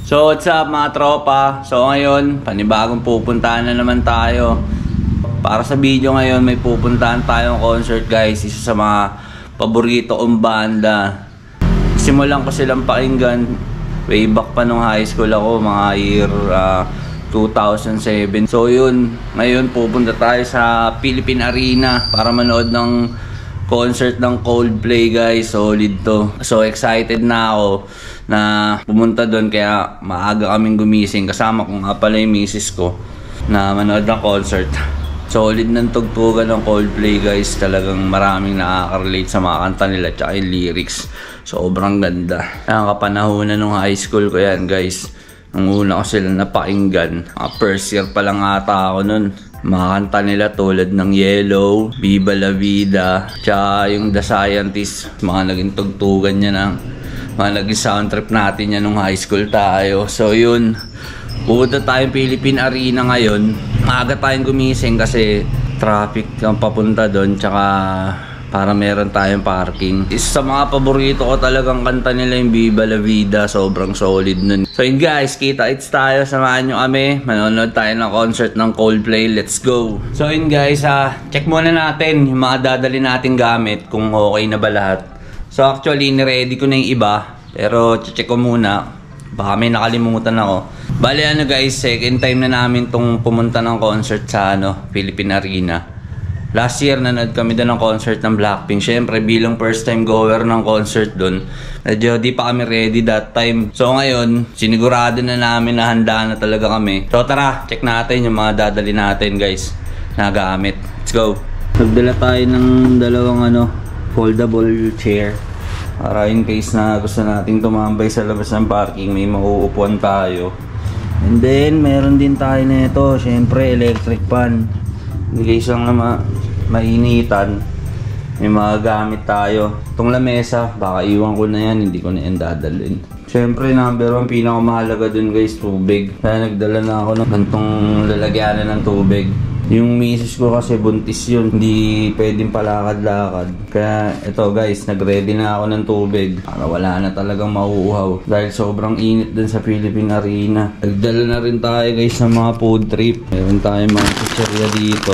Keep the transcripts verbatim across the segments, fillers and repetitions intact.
So what's up mga tropa? So ngayon, panibagong pupuntahan na naman tayo. Para sa video ngayon, may pupuntahan tayong concert guys. Isa sa mga paborito kong banda. Simulan ko silang pakinggan way back pa nung high school ako, mga year uh, two thousand seven. So yun, ngayon pupunta tayo sa Philippine Arena para manood ng concert ng Coldplay guys. Solid to. So excited na ako na pumunta doon, kaya maaga kaming gumising. Kasama ko nga pala yung misis ko na manood ng concert. Solid ng tugtugan ng Coldplay guys. Talagang maraming nakaka-relate sa mga kanta nila tsaka yung lyrics. Sobrang ganda. Ang kapanahonan nung high school ko yan guys. Nung una ko sila napakinggan, uh, first year pa lang ata ako nun. Mga kanta nila tulad ng Yellow, Viva La Vida, tsaka yung The Scientist. Mga naging tugtugan niya ng mga naging sound trip natin yan nung high school tayo. So yun, pupunta tayong Philippine Arena ngayon. Maaga tayong gumising kasi traffic ang papunta doon, tsaka para meron tayong parking. Isa sa mga paborito ko talagang kanta nila yung Viva La Vida. Sobrang solid nun. So yun guys, kita-its tayo. Samahan nyo kami. Manonood tayo ng concert ng Coldplay. Let's go! So yun guys, uh, check muna natin yung mga dadali nating gamit kung okay na ba lahat. So actually, niready ko na yung iba. Pero check ko muna. Baka may nakalimutan ako. Bale ano guys, second time na namin tong pumunta ng concert sa ano, Philippine Arena. Last year, nanood kami doon ng concert ng Blackpink. Siyempre, bilang first time goer ng concert doon, medyo di pa kami ready that time. So ngayon, sinigurado na namin na handa na talaga kami. So tara, check natin yung mga dadali natin guys na gamit. Let's go! Nagdala tayo ng dalawang ano, foldable chair. Para in case na gusto nating tumambay sa labas ng parking, may mauupuan tayo. And then, meron din tayo nito, syempre, electric fan. In case lang na ma mainitan, may mga gamit tayo. Itong lamesa, baka iwan ko na yan, hindi ko na yan dadalhin. Syempre, number one, pinakamahalaga dun guys, tubig. Kaya nagdala na ako ng gantong lalagyanan ng tubig. Yung misis ko kasi buntis yun, hindi pwedeng palakad-lakad. Kaya ito guys, nag-ready na ako ng tubig para wala na talagang mauuhaw. Dahil sobrang init dun sa Philippine Arena. Nagdala na rin tayo guys ng mga food trip. Meron tayong mga chicheria dito.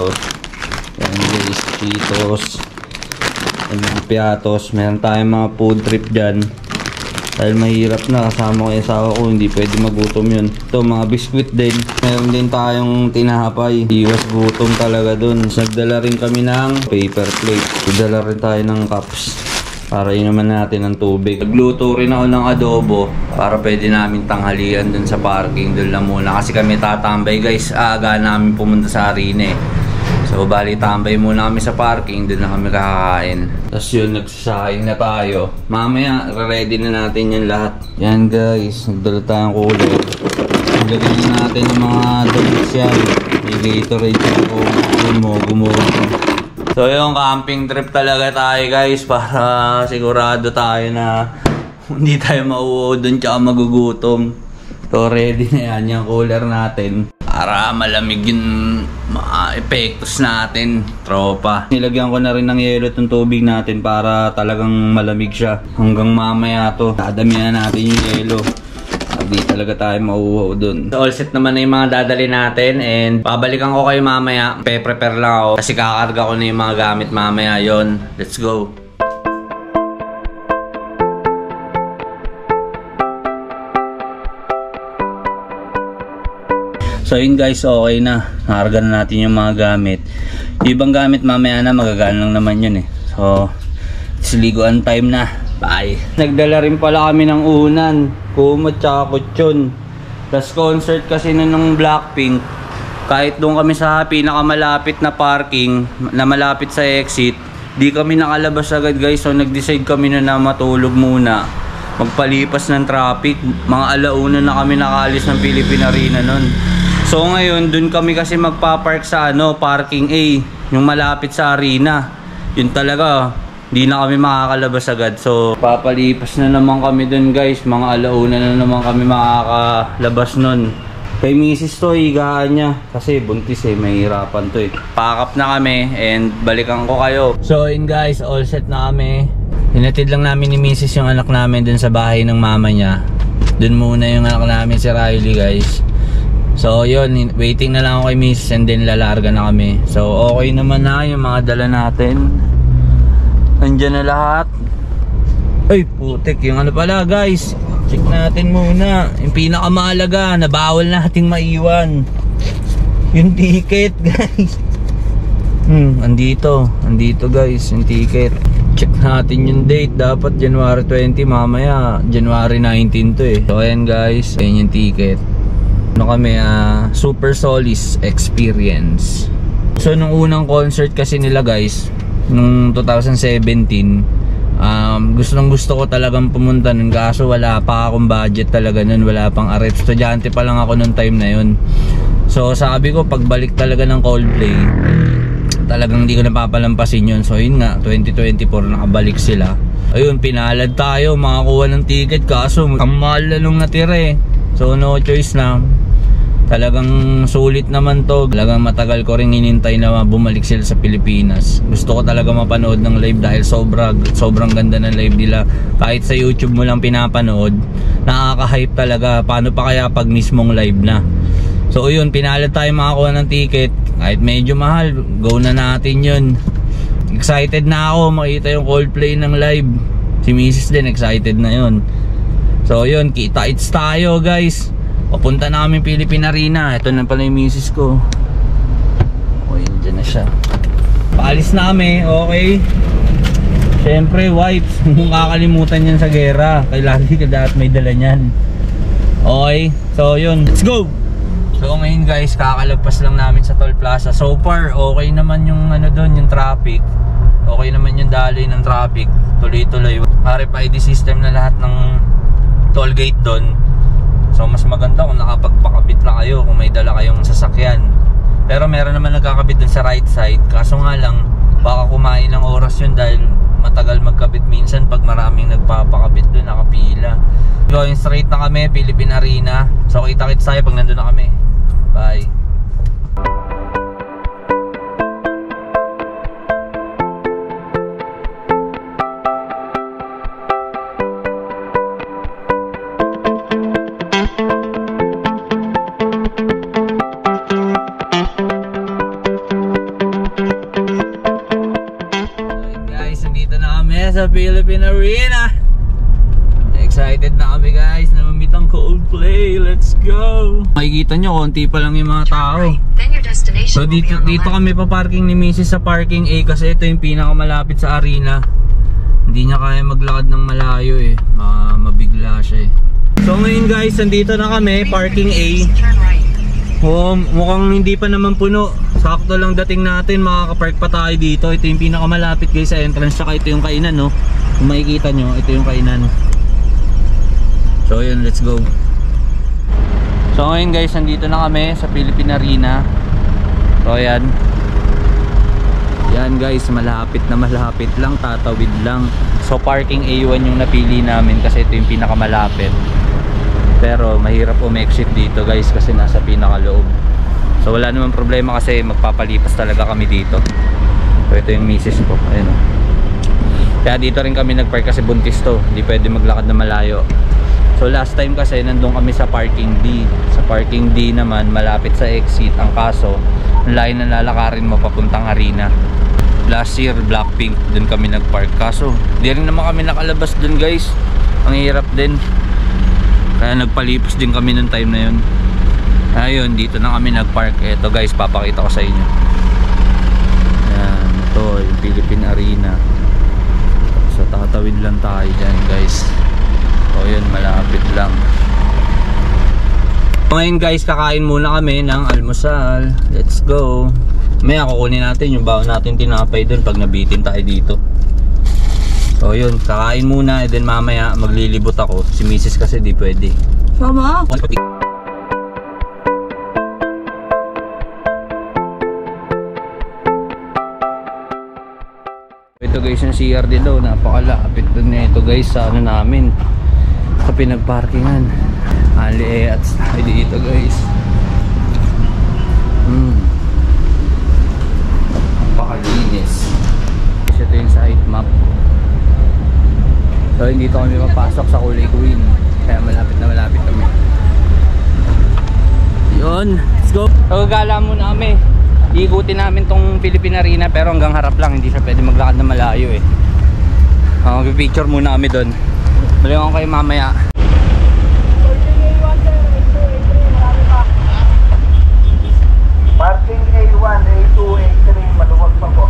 Yan guys, Cheetos. Mga piatos. Meron tayong mga food trip dyan. Dahil mahirap na, kasama ko yung asawa ko, hindi pwede magutom yun. Ito, mga biskwit din. Meron din tayong tinapay. Iwas gutom talaga dun. Nagdala rin kami ng paper plate. Nagdala rin tayo ng cups para inuman natin ng tubig. Nagluto rin ako ng adobo para pwede namin tanghalian dun sa parking. Dun lang muna kasi kami tatambay guys. Aga namin pumunta sa arena eh. So bali tambay muna kami sa parking, doon na kami kakain. Tapos yun, nagsasaing na tayo. Mamaya, ready na natin yung lahat. Yan guys, nagdala tayong cooler. Nagdala na natin ng mga donuts yan. May Gatorade yung mo, gumawa. So yung camping trip talaga tayo guys, para sigurado tayo na hindi tayo mauuod doon tsaka magugutom. So ready na yan, yung cooler natin. Para malamig yung mga epektos natin, tropa. Nilagyan ko na rin ng yelo itong tubig natin para talagang malamig siya. Hanggang mamaya to, dadamihan na natin yung yelo. Hindi talaga tayo mauuhaw dun. So, all set naman na yung mga dadali natin. And pabalikan ko kayo mamaya. Pe-prepare lang ako kasi kakarga ko na yung mga gamit mamaya. Yon, let's go. So yun guys, okay na. Nakarga na natin yung mga gamit. Yung ibang gamit mamaya na, magagaan lang naman yun eh. So, siliguan time na. Bye! Nagdala rin pala kami ng unan. Kumot tsaka kutsyon. Plus concert kasi na ng Blackpink. Kahit doon kami sa pinakamalapit na parking, na malapit sa exit, di kami nakalabas agad guys. So nag-decide kami na na matulog muna. Magpalipas ng traffic. Mga alauna na kami nakaalis ng Philippine Arena nun. So ngayon, dun kami kasi magpa-park sa ano, parking A, yung malapit sa arena. Yun talaga, hindi na kami makakalabas agad. So, papalipas na naman kami dun guys. Mga alauna na naman kami makakalabas nun. Kay misis to, higaan niya. Kasi buntis eh, mahirapan to eh. Pack up na kami and balikan ko kayo. So yun guys, all set na kami. Hinatid lang namin ni misis yung anak namin dun sa bahay ng mama niya. Dun muna yung anak namin si Riley guys. So yun, waiting na lang ako kay Miss and then lalarga na kami. So okay naman na yung mga dala natin. Nandiyan na lahat. Ay putik, yung ano pala guys, check natin muna yung pinakamahalaga na bawal nating maiwan, yung ticket guys. Hmm, andito, andito guys yung ticket. Check natin yung date, dapat January twenty, mamaya January nineteen to eh. So ayan guys, ayan yung ticket. Ano kami, uh, Super Solis Experience. So nung unang concert kasi nila guys, nung two thousand seventeen, Um, gusto nang gusto ko talagang pumunta nun, kaso wala pa akong budget talaga nun, wala pang arep, estudyante pa lang ako nung time na yun. So sabi ko pagbalik talaga ng Coldplay, talagang hindi ko napapalampasin yun. So yun nga, twenty twenty-four nakabalik sila. Ayun, pinalad tayo makakuha ng ticket, kaso ang mahal na nung natira eh. So no choice na. Talagang sulit naman to. Talagang matagal ko rin hinintay na bumalik sila sa Pilipinas. Gusto ko talaga mapanood ng live dahil sobra, sobrang ganda ng live nila. Kahit sa YouTube mo lang pinapanood, nakaka-hype talaga. Paano pa kaya pag mismong live na? So yun, pinalad tayo makakuha ng ticket. Kahit medyo mahal, go na natin yun. Excited na ako makita yung Coldplay ng live. Si Missus din excited na yun. So yun, kita-its tayo guys. Papunta na kami Philippine Arena. Ito na pala yung misis ko. O yun, dyan na siya. Paalis na kami, okay. Siyempre wipes, kung kakalimutan yan sa gera, kailangan ka dapat may dala nyan. Okay, so yun, let's go. So ngayon guys, kakalagpas lang namin sa Toll Plaza. So far, okay naman yung ano doon, yung traffic. Okay naman yung daloy ng traffic. Tuloy-tuloy. R F I D system na lahat ng toll gate doon. So mas maganda kung nakapagpakabit na kayo, kung may dala kayong sasakyan. Pero meron naman nagkakabit dun sa right side. Kaso nga lang, baka kumain ng oras yun dahil matagal magkabit minsan pag maraming nagpapakabit dun, nakapila. Going straight na kami, Philippine Arena. So kita-kits tayo pag nandun na kami. Bye. Sa Philippine Arena, excited na kami guys na mamit ang Coldplay. Let's go. Makikita nyo, konti pa lang yung mga tao. So dito, dito kami pa parking ni Missus sa parking A kasi ito yung pinakamalapit sa arena. Hindi niya kaya maglakad ng malayo eh, uh, mabigla siya eh. So ngayon guys, nandito na kami, parking A. Oh, mukhang hindi pa naman puno. Sakto lang dating natin, makakapark pa tayo dito. Ito yung pinakamalapit guys sa entrance. Saka ito yung kainan, no? Kung makikita nyo, ito yung kainan. So yun, let's go. So ngayon guys, nandito na kami sa Philippine Arena. So ayan. Yan guys, malapit na malapit lang, tatawid lang. So parking A one yung napili namin kasi ito yung pinakamalapit. Pero mahirap umexit dito guys kasi nasa pinakaloob. So wala namang problema kasi magpapalipas talaga kami dito. So ito yung misis ko, ayun o. Kaya dito rin kami nagpark kasi buntis to, hindi pwede maglakad na malayo. So last time kasi nandun kami sa parking D. Sa parking D naman malapit sa exit. Ang kaso, ang layo na lalakarin mo papuntang arena. Last year Blackpink, dun kami nagpark. Kaso di rin naman kami nakalabas dun guys. Ang hirap din. Kaya nagpalipas din kami nung time na yun. Ayun, dito na kami nagpark. Ito guys, papakita ko sa inyo. Ayan, ito yung Philippine Arena. So tatawid lang tayo dyan guys. So yun, malapit lang. Ngayon guys, kakain muna kami ng almusal. Let's go. May kukunin natin yung baon natin tinapay dun pag nabitin tayo dito. So yun, kakain muna and then mamaya maglilibot ako. Si Missus kasi di pwede. Sama? Ito guys yung C R dito, napakalapit dun na ito guys sa ano namin, sa pinagparkingan. Ali at tayo dito guys. Hmm, napakalinis. Ito yung site map. So hindi dito kami mapasok sa Kulay Queen. Kaya malapit na malapit kami. Yun, let's go. So gala muna kami. Iikutin namin tong Philippine Arena pero hanggang harap lang, hindi siya pwede maglakad na malayo eh. Uh, Mag-picture muna kami doon. Baliwan ko kayo mamaya. Parking A one, A two, A three, maluwag pa po.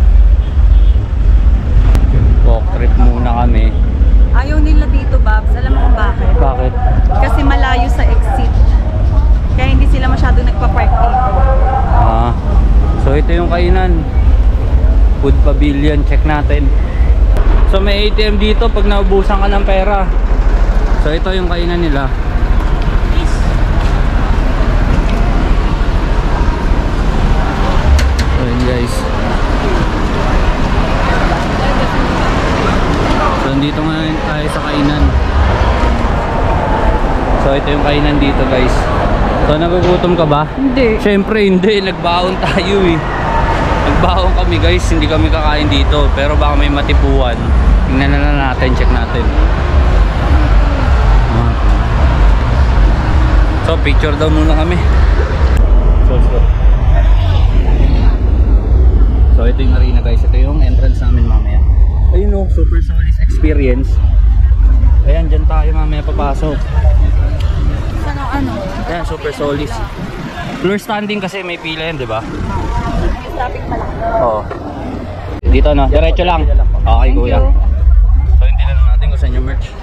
Walk trip muna kami. Ayaw nila dito, Babs. Alam mo kung bakit? Bakit? Kasi malayo sa exit. Kaya hindi sila masyado nagpa-park dito. Ah, so ito yung kainan. Food Pavilion, check natin. So may A T M dito pag naubusan ka ng pera. So ito yung kainan nila. So yun guys. So dito ngayon tayo sa kainan. So ito yung kainan dito guys. So nagugutom ka ba? Hindi. Siyempre hindi, nagbaon tayo eh. Nagbaon kami guys, hindi kami kakain dito. Pero baka may matipuan. Tingnan na lang natin, check natin. So picture daw muna kami. So, so. So ito yung arena guys, ito yung entrance namin mamaya. Ayun o, Super Solis Experience. Ayan, dyan tayo mamaya papasok. Ano, ano? Ayan, Super Solis. Floor standing kasi may pila yan, di ba? Oo. Dito no, diretso lang. Okay, Thank kuya. you. So hindi na lang natin kung saan yung merch.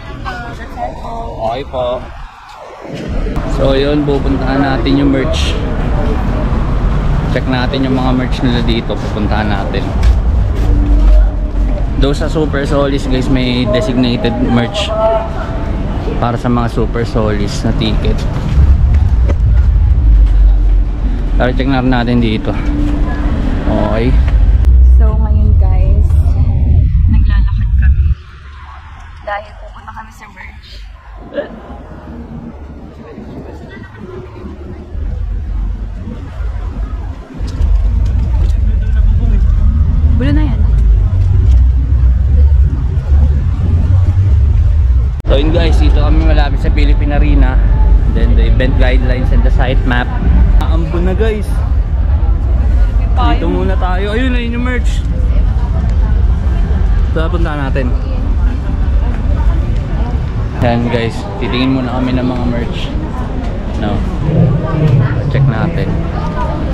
Okay po. So yun, pupuntahan natin yung merch. Check natin yung mga merch nila dito, pupuntahan natin. Doon sa Super Solis guys, may designated merch para sa mga Super Solis na ticket. Tara, check na rin natin dito. Okay. So ngayon guys, naglalakad kami. Dahil pupunta kami sa merch. Bulo na yan. So yun guys, dito kami malapit sa Philippine Arena. Then the event guidelines and the site map. Aambo na guys. Dito muna tayo. Ayun, ayun yung merch. So punta natin. Yan guys, titingin muna kami ng mga merch. No. Check natin. So,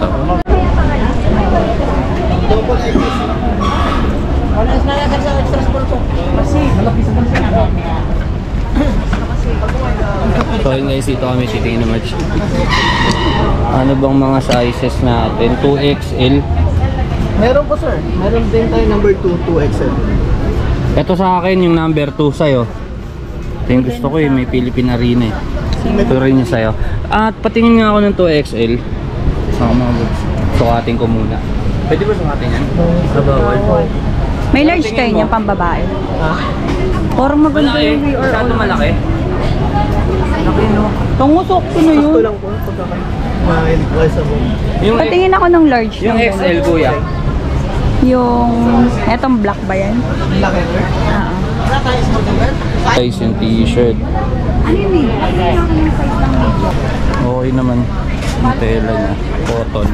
so yun guys, dito kami titingin ng merch. Ano bang mga sizes natin? two X L. Meron po sir, meron din tayo number two, two X L. Ito sa akin yung number two sa'yo. Ito yung gusto ko eh, may Philippine Arena eh. Ito rin yung sa'yo. At patingin nga ako ng two X L. Mga mga goods. Sukatin ko muna. Pwede ba sukatin yan? Sa bawal? May large kayo niya pang babae. Parang maganda Malaki? yung V R. Masyado malaki? Malaki no? Tungusok ko na yun. Sakto lang po, pagkakain. Ma-advisable. Yung, Patingin ako ng large. yung ng X L kuya. Yung, etong black ba yan? Laki sir. Oo. Wala tayo small number? Size yung t-shirt. Ano yun eh? Ano yung akin yung size ng medium? Okay naman. Yung tela niya. Cotton.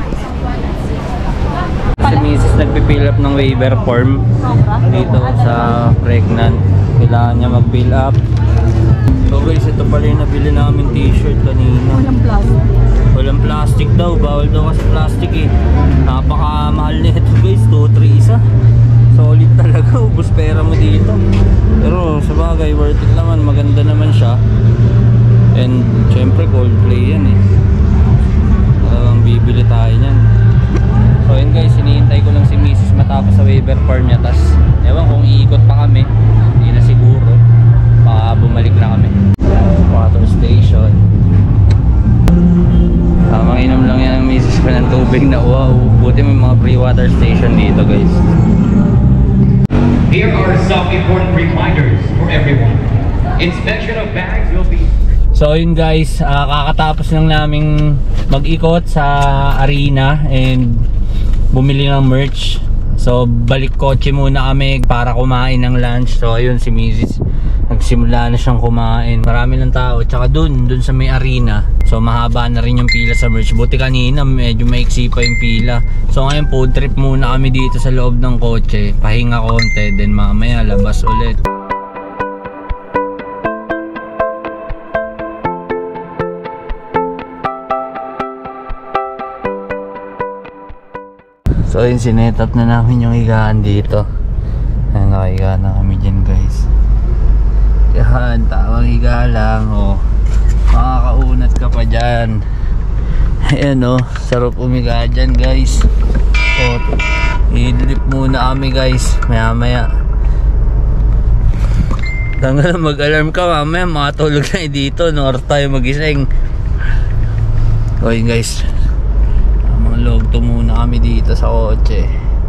Si Missus nagpipill up ng waiver form dito sa pregnant. Kailangan niya mag-fill up. So guys, ito pala yung nabili namin t-shirt kanina. Walang plastic. Walang plastic daw. Bawal daw kasi plastic eh. Napakamahal na ito guys. two three isa. Solid talaga. Ubus pera mo dito. Pero sa bagay, worth it naman. Maganda naman siya. And syempre Coldplay yan eh. Talagang bibili tayo niyan. So yun guys, hinihintay ko lang si Missus matapos sa waiver form niya. Tas ewan kung iikot pa kami, hindi na siguro. Baka bumalik na kami. Water station. Ah, manginom lang yan ang Missus ko ng tubig na wow. Buti may mga free water station dito guys. Here are some important reminders for everyone. Inspection of bags will be... So yun guys, uh, kakatapos lang naming mag-ikot sa arena and bumili ng merch. So balik kotse muna kami para kumain ng lunch. So ayun si Missus nagsimula na siyang kumain. Marami ng tao, tsaka dun, dun sa may arena. So mahaba na rin yung pila sa merch. Buti kanina medyo maiksi pa yung pila. So ngayon food trip muna kami dito sa loob ng kotse. Pahinga konti, then mamaya labas ulit. So yun, sinetap na namin yung higaan dito. Ayan, nakahiga na kami dyan guys. Yan, tawang higa lang. Oh. Makakaunat ka pa dyan. Ayan o, oh, sarap umiga dyan guys. Oh, idlip muna kami guys. Maya maya tanggal mag-alarm ka, mamaya makatulog na dito. No, oras tayo magising. So yun guys, log to muna kami dito sa kotse.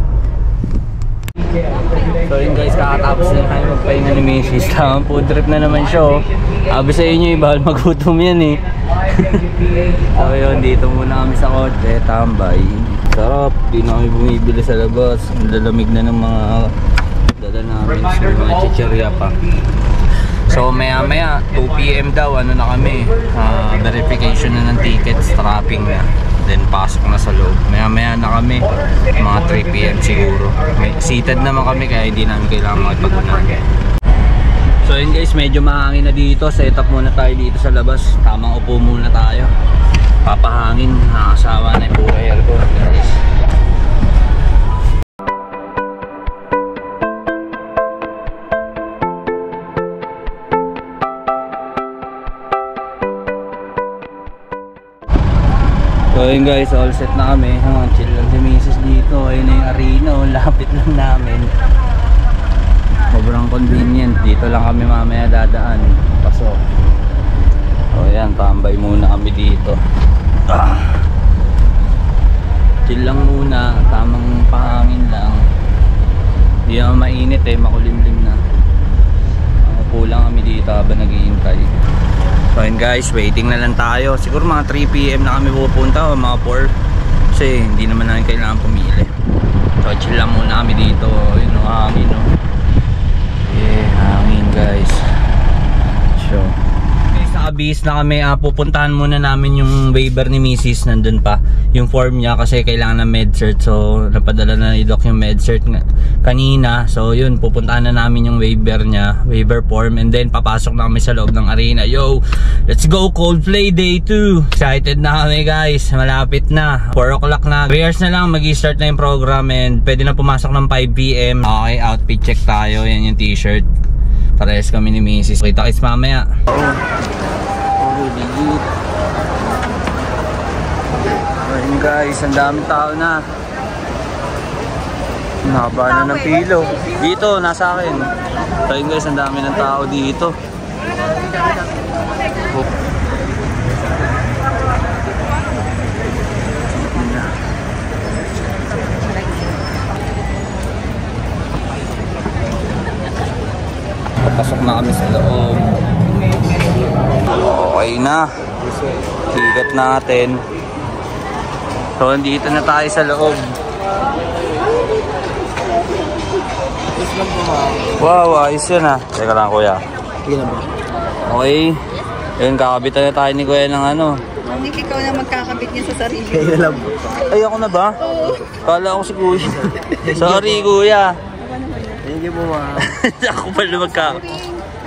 So yun guys, kakatapos na kami magpahinga ni Missus. Tamang food trip na naman siya. Sabi sa inyo, bawal magutom yan eh. So yun, dito muna kami sa kotse, tambay. Sarap, di na kami bumibili sa labas. Lalamig na ng mga dala namin sa mga chichirya pa. So maya maya two P M daw, ano na kami, uh, verification na ng tickets, trapping na, then pasok na sa loob. Maya maya na kami, mga three P M siguro. May seated naman kami kaya hindi namin kailangan magpagunan. So yun guys, medyo mahangin na dito. Set up muna tayo dito sa labas. Tamang upo muna tayo, papahangin. Nakakasawa na yung puro aircon guys. So yun guys, all set na kami. Oh, chill lang si Missus dito. Ayun na yung arena, oh, lapit lang namin. Sobrang convenient. Dito lang kami mamaya dadaan. Pasok. So yan, tambay muna kami dito. Ah. Chill lang muna, tamang pahangin lang. Hindi naman mainit eh, makulimlim na. Upo lang kami dito habang naghihintay. So yun guys, waiting na lang tayo. Siguro mga three P M na kami pupunta o mga four. Kasi hindi naman namin kailangan pumili. So chill lang muna kami dito. Yun o, hangin o. Yeah, hangin guys. So sa abis na kami, uh, pupuntahan muna namin yung waiver ni Missus. Nandun pa yung form niya kasi kailangan ng med-cert. So napadala na ni Doc yung med-cert kanina. So yun, pupuntahan na namin yung waiver niya, waiver form, and then papasok na kami sa loob ng arena. Yo, let's go Coldplay day two. Excited na kami guys, malapit na, four o'clock na. three hours na lang mag-i-start na yung program and pwede na pumasok ng five P M Okay, outfit check tayo. Yan yung t-shirt, parehas kami ni Missus. Kita kits mamaya. Ayun guys, ang daming tao na. Nahaba na ng pilo. Dito, nasa akin. Ayun guys, ang dami ng tao dito. Oh. Papasok na kami sa loob. Okay na. Tigat natin. So, andito na tayo sa loob. Wow, ayos yun ah. Teka lang kuya. Okay. Ayun, kakabitan na tayo ni kuya ng ano. Hindi ikaw na magkakabit niya sa sarili. Ay, ako na ba? Kala ko si kuya. Sorry kuya. Thank you po ma. Ako pala magkakabit.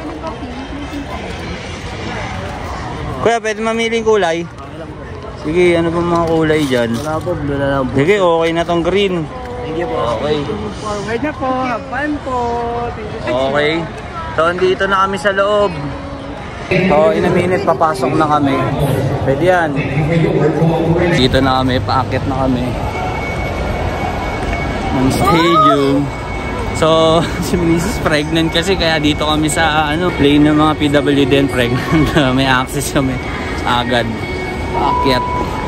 Kuya, pwede mamiling kulay? Sige, ano ba mga kulay dyan? Wala po, blue na lang po. Sige, okay na tong green. Thank you po. Okay. Forward na po, have fun po. Okay. So, andito na kami sa loob. So, in a minute, papasok na kami. Pwede yan. Dito na kami, paakit na kami ng stadium. So, si Missus pregnant kasi, kaya dito kami sa ano, plane ng mga P W D and pregnant. May access kami agad. Paakyat.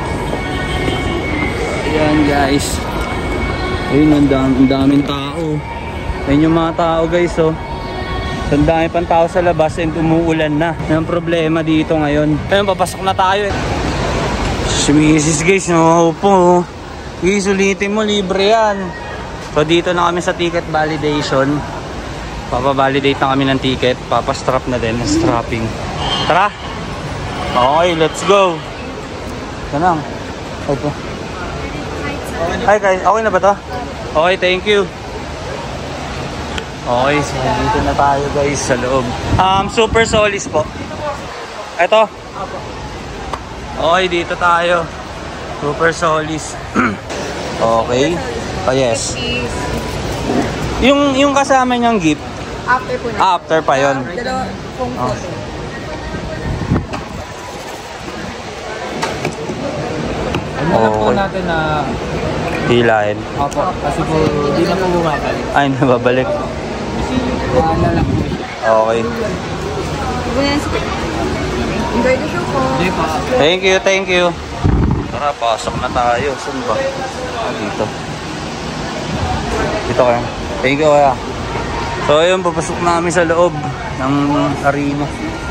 Ayan guys. Ayun, ang, dam ang daming tao. Ayun yung mga tao guys, oh. Ang dami pang tao sa labas and umuulan na. Yan ang problema dito ngayon. Ayun, papasok na tayo eh. Si Missus guys, nauupo. Guys, ulitin mo, libre yan. So dito na kami sa ticket validation. papavalidate na kami ng ticket. Papastrap na din, strapping. Tara! Okay, let's go! Ganang. Ito. Hi guys, okay na ba to? Okay, thank you. Okay, so dito na tayo guys sa loob. Um, Super Solis po. Ito. Okay, dito tayo. Super Solis. Okay. Oh yes. Yung yung kasama niyang gift. After po na. After pa yon. Dalawa pong Oh. photo. Ano lang po Okay. natin na... Hilahin. Opo, kasi po hindi na po bumabalik. Ay, nababalik. Wala lang po. Okay. Enjoy the show po. Hindi pa. Thank you, thank you. Tara, pasok na tayo. Saan ba? Ah, dito. Dito kaya. Thank you kaya. So ayun, papasok na kami sa loob ng arena.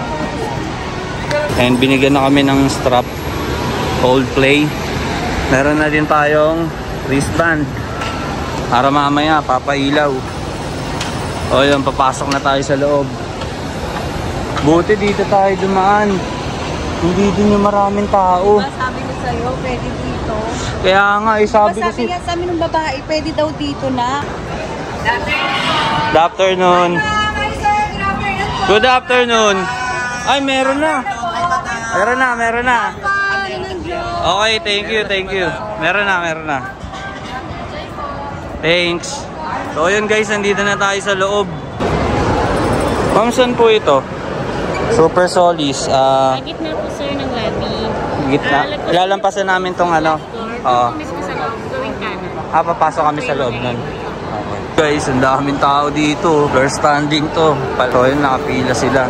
And binigyan na kami ng strap. Coldplay. Meron na din tayong wristband. Para mamaya, papailaw. O yun, papasok na tayo sa loob. Buti dito tayo dumaan. Hindi din yung maraming tao. Diba sabi ko sa'yo, pwede dito. Kaya nga, eh, sabi Diba ko sabi si... nga sa amin ng babae, pwede daw dito na. Good afternoon. Good afternoon. Ay, meron na. Meron na, meron na. Okay, thank you, thank you. Meron na, meron na. Thanks. So, yun guys, nandito na tayo sa loob. Ma'am, saan po ito? Super Solis. Ah, Sa gitna po sir ng lobby. gitna. Ilalampasan namin tong ano. Oo. Mismo sa loob, going kanan. Ah, papasok kami sa loob nun. Okay. Guys, ang daming tao dito. Floor standing to. So, yun, nakapila sila.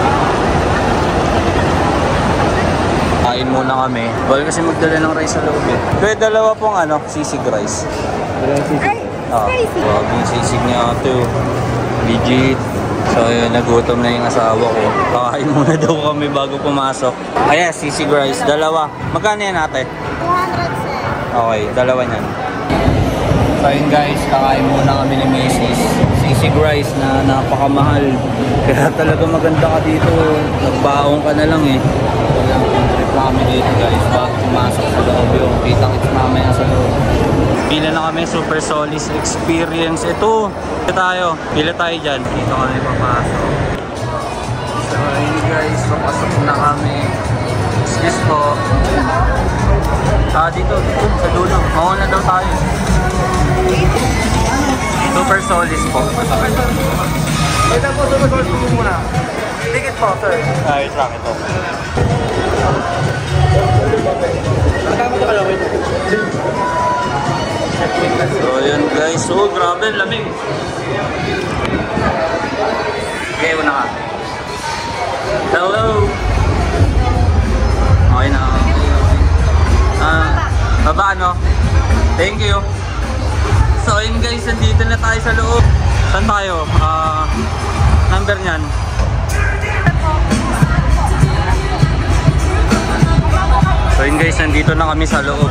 Kain muna kami. Bawal kasi magdala ng rice sa loob eh. Kaya dalawa pong ano, sisig rice. Ay, Ah, spicy. grabe yung sisig niya ito. Legit. So yun, nagutom na yung asawa ko. Kakain muna daw kami bago pumasok. Ayan, sisig rice. Dalawa. Magkano yan ate? two hundred sir. Okay, dalawa niyan. So yun guys, kakain muna kami ni Macy's. Sisig rice na napakamahal. Kaya talaga maganda ka dito. Nagbaong ka na lang eh. Walang trip na kami dito guys. Bago pumasok sa loob yung kita-kits mamaya sa loob. Pila na kami, Super Solis Experience. Ito, pila tayo. Pila tayo dyan. Dito kami papasok. So yun guys, papasok na kami. Excuse po. Ah, dito, dito, sa dulo. Mauna daw tayo. Super Solis po. Ito po, super source po muna. Ticket po, sir. Ah, ito lang ito. So, yun guys. Oh, grabe, lamig. Okay, una ka. Hello. Okay na. Ah, baba ano? Thank you. So, yun guys, nandito na tayo sa loob. Saan tayo? Ah, number niyan. So yun guys, nandito na kami sa loob.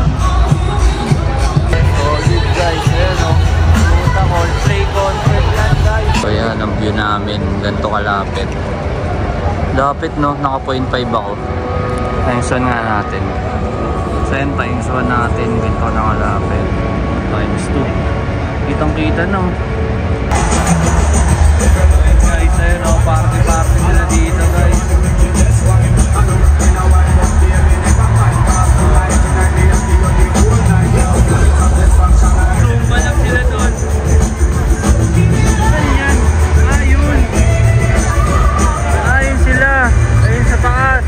So yun guys, ayan o. Pumunta Coldplay concert yan guys. So yan, ang view namin. Ganito kalapit. Lapit no, naka point five ako. Times one nga natin. So yan, times one natin. Ganito na kalapit. Times two. Kitang kita no. Guys, ayun o, party party nila dito guys. Zumba lang sila doon. Saan yan? Ayun. Ayun sila. Ayun sa taas.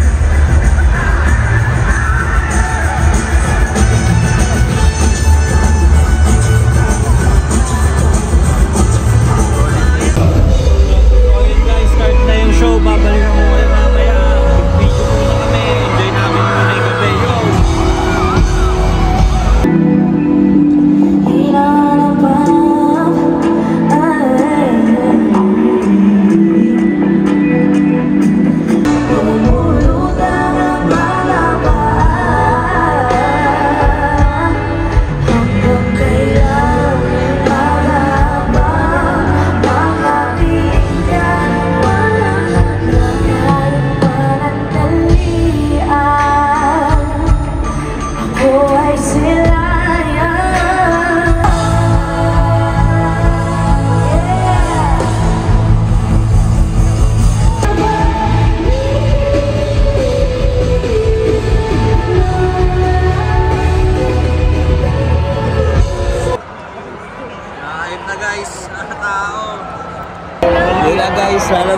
Babalik na muna mamaya. Video muna kami.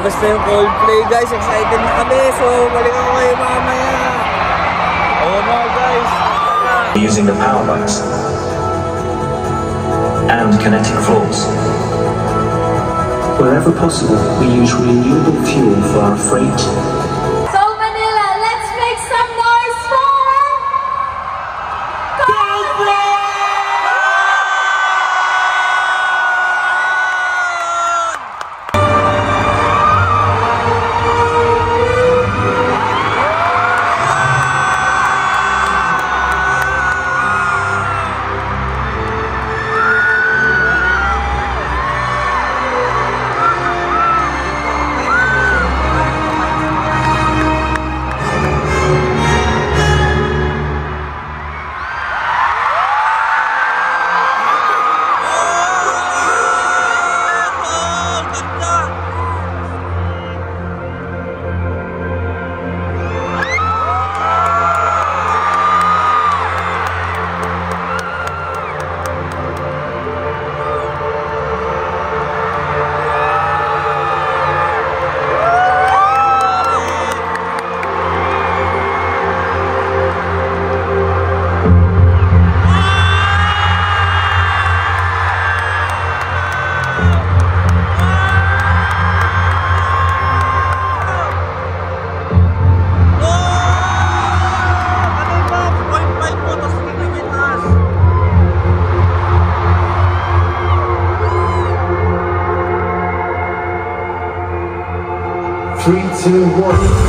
lalabas na yung Coldplay guys. Excited na kami. So, balik ako kayo mamaya. Ayan na guys. Using the power bikes and kinetic floors. Wherever possible, we use renewable fuel for our freight. So Manila, let's make some noise for Coldplay! Three, two, one.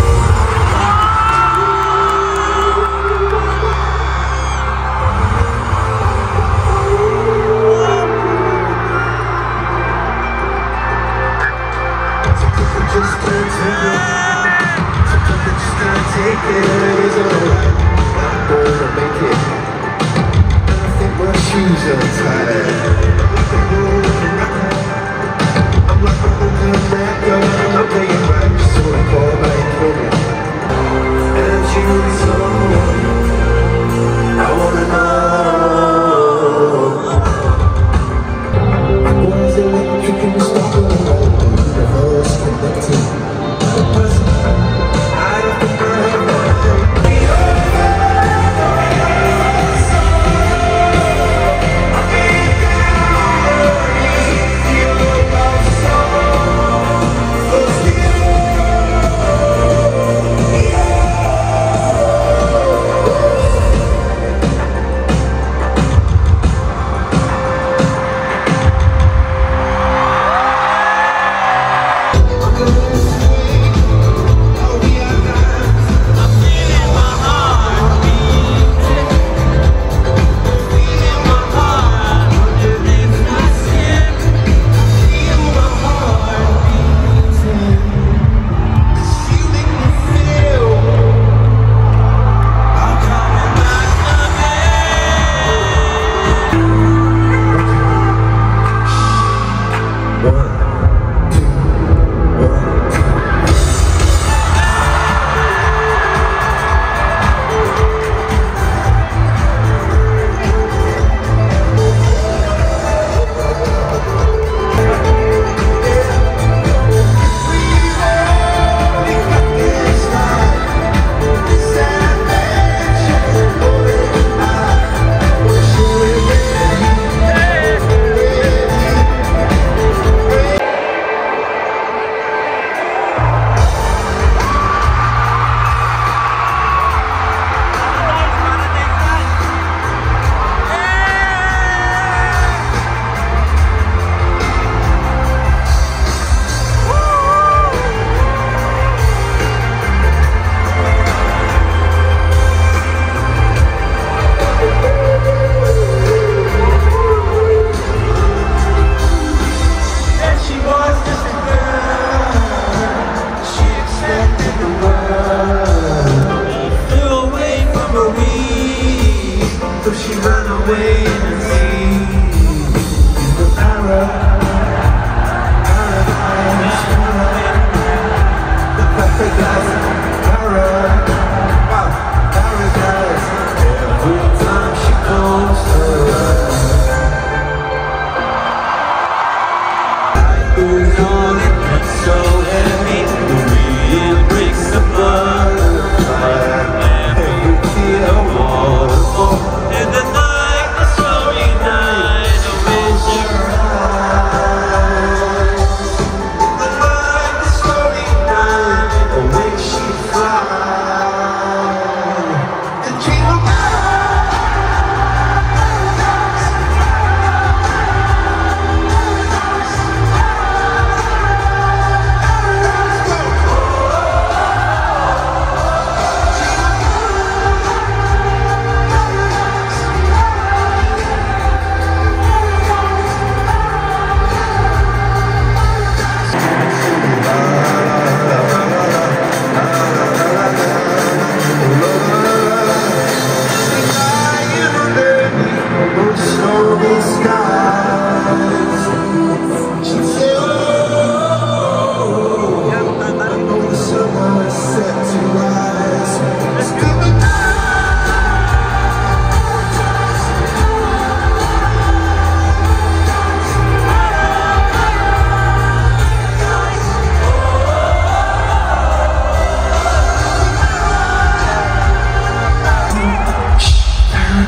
Goes on, it's so heavy.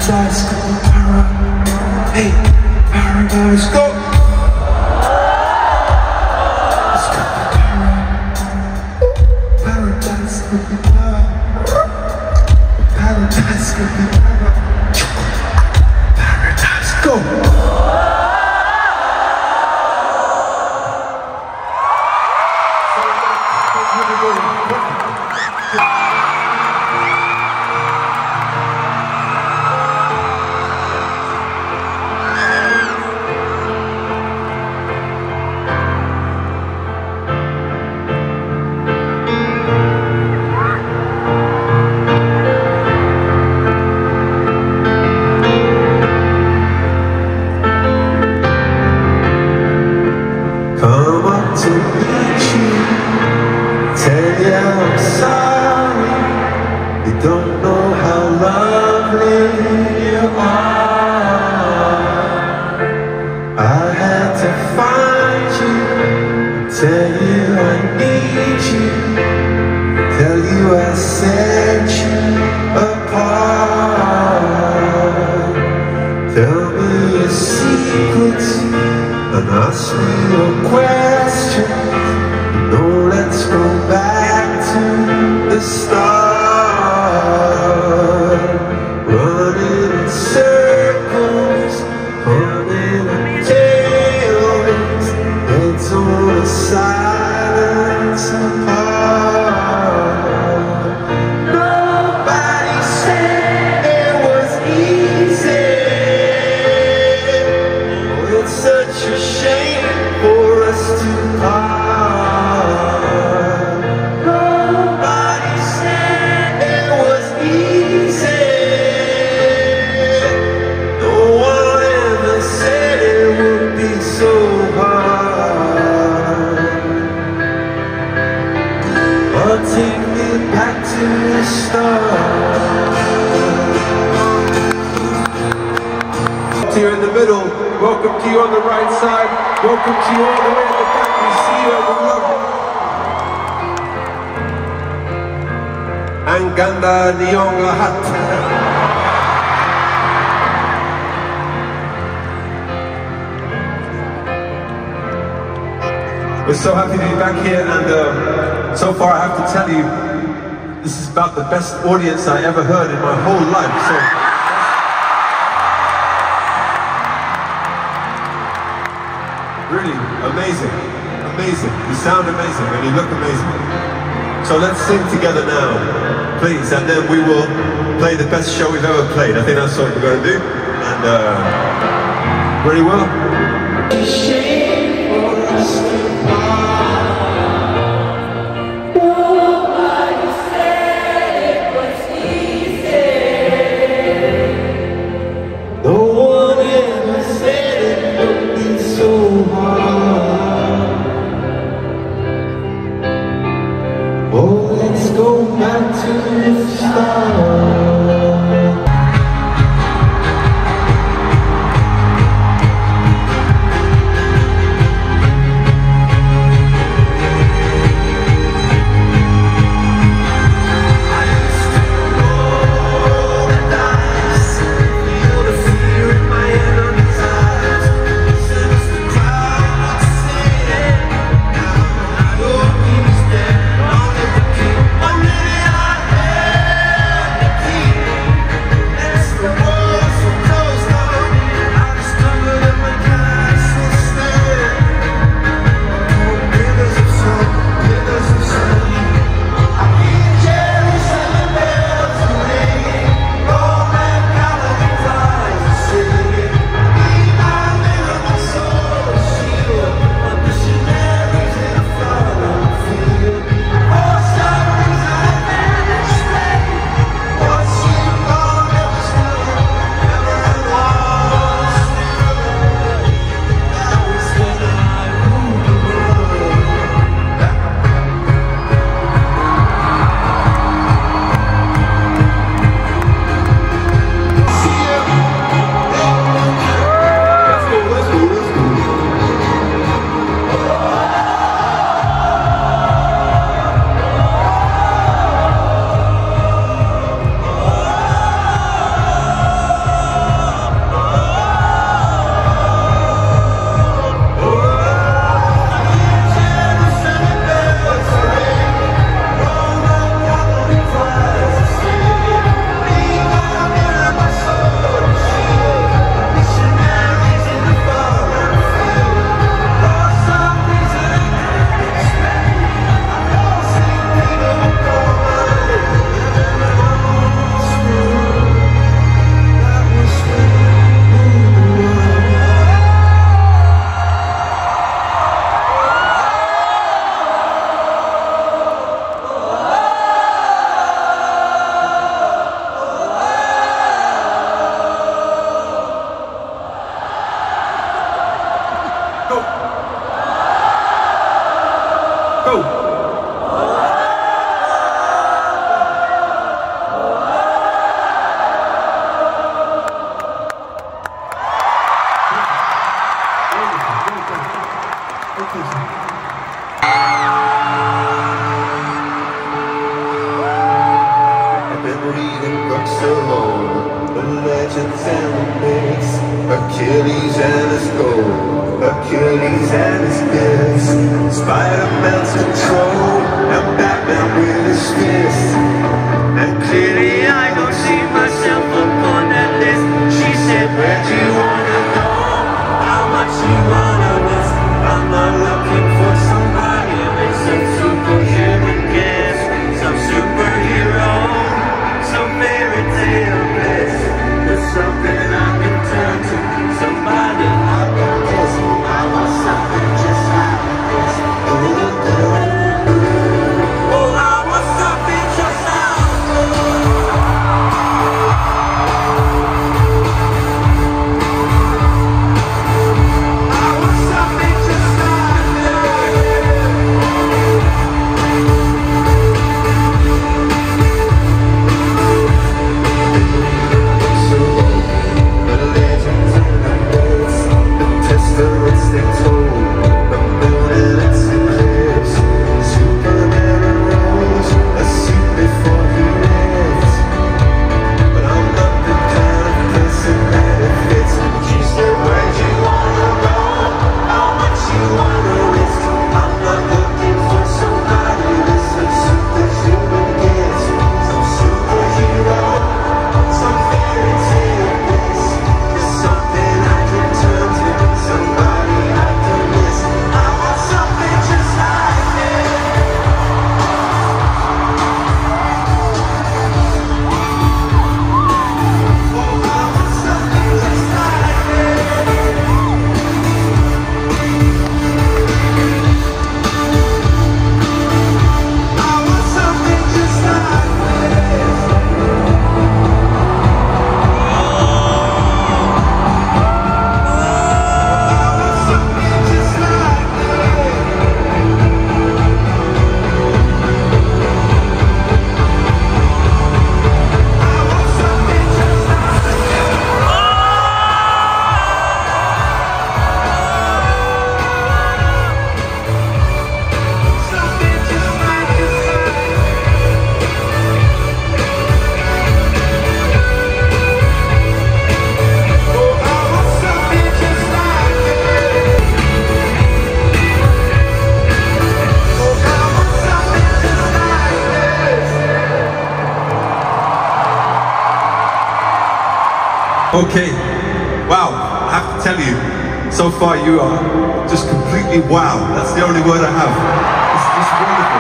paradise, go para. Hey, paradise, go. Let's go para. Paradise, go para. Paradise, go para. Paradise, go. Come up to meet you, tell you I'm sorry. You don't know how lovely you are. I had to find you, tell you I need you, tell you I set you apart. Tell me your secrets and ask me your questions. No, let's go back to the start. Running in circles, running in tails, heads on a silence apart. Nobody said it was easy. Oh, it's such a shame for us to part. Nobody said it was easy. No one ever said it would be so hard. Oh, take me back to the start. To you in the middle, welcome to you on the right side, welcome to you all the way in the back. We see you and we love you. Anganda Nyonga Hatta. We're so happy to be back here, and uh, so far I have to tell you, this is about the best audience I ever heard in my whole life. So. Really amazing, amazing. You sound amazing and you look amazing. So let's sing together now, please, and then we will play the best show we've ever played. I think that's what we're going to do. And uh, ready, Will? Oh, let's go back to the start. looks alone. The legends and the myths, Achilles and his gold, Achilles and his gifts, Spider-Man's control, and Batman with his fist. And clearly I don't see myself upon that list. She said, where'd you wanna go? How much you wanna miss? I'm not looking for somebody with some superhuman gifts, some superhero, some fairy tale bliss. There's something I can turn to, somebody I can kiss. I want something just like this. Oh, I want something just like I want something just like the legends and the myths, the testaments they told, the moon and its eclipse. Superman arose, a seat before he lived. But I'm not the kind of person that it fits. She said, where'd you wanna go? How much you wanna risk? I'm not looking for somebody with some superhuman gifts, some superhero, some fairy tale bliss. There's something I can turn to, somebody I can miss. I want something just like this. Oh, I want something just like this. I want something just like this. I want something just like this. I want something just like this. Something just like this. Oh, I want something just like this. Oh, I want something just like this. Okay, wow, I have to tell you, so far you are just completely wow. That's the only word I have. It's just wonderful.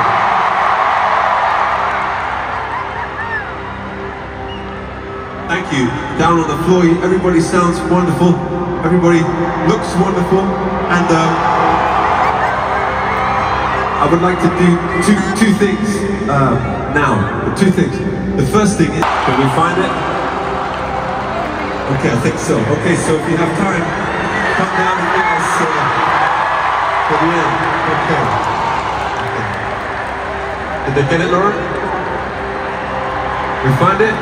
Thank you. Down on the floor, everybody sounds wonderful. Everybody looks wonderful. And uh, I would like to do two, two things uh, now. Two things. The first thing is, can we find it? Okay, I think so. Okay, so if you have time, come down and meet us uh, for the end. Okay. Okay. Did they get it, Laura? We find it?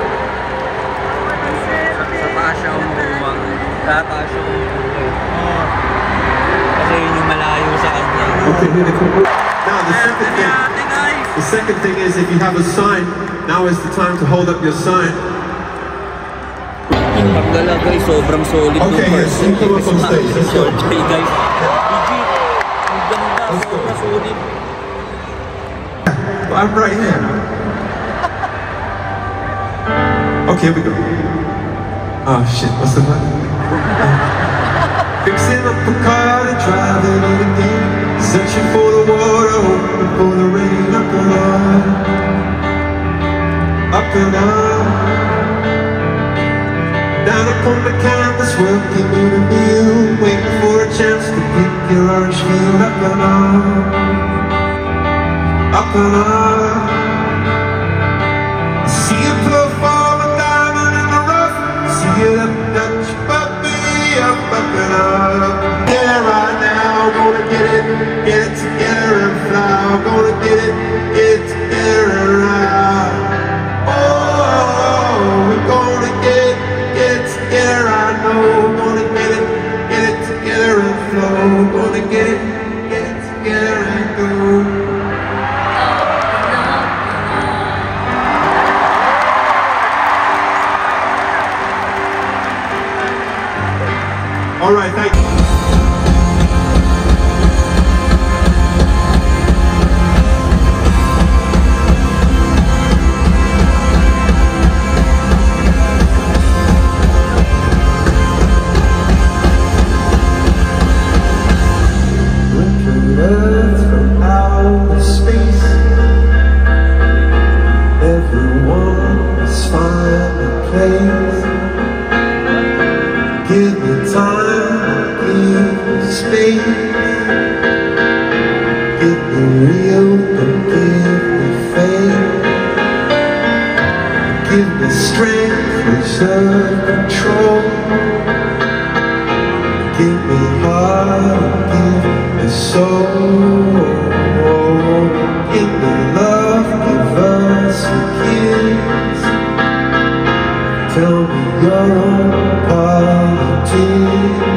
Sa taas siya umumang. Sa taas siya umumang. Kasi yun yung malayo sa kanya. Okay, here they come. Now the second thing, the second thing is if you have a sign, now is the time to hold up your sign. Yung pagdala guys, sobrang solid nung Okay, yes, person. you come up on stage, let's go. Okay guys. Legit. Ang ganda, Let's go. sobrang solid. But I'm right here. Okay, here we go. Oh shit, what's the button? Fixing up a car and driving it again. Searching for the water, hoping for the rain. Up and on, up and on. Down upon the canvas, working in a meal, waiting for a chance to pick your orange field. Up and on, up and on. See a profile, a diamond in the rough. See it up, Dutch puppy, up, up and up. Yeah, right now, gonna get it, get it together and fly. Gonna get it, get it together and ride. Oh, we're gonna get it, get it together, I know. Gonna get it, get it together and flow. Gonna get it, get it together and go. Open up All right, thank you. Looking Earth from outer space, everyone is finding a place. Give me time, give me space. Give me real, don't give me fake. Give me strength, reserve control. Give me heart, give me soul. Give me love, give us a kiss. Tell me your politics.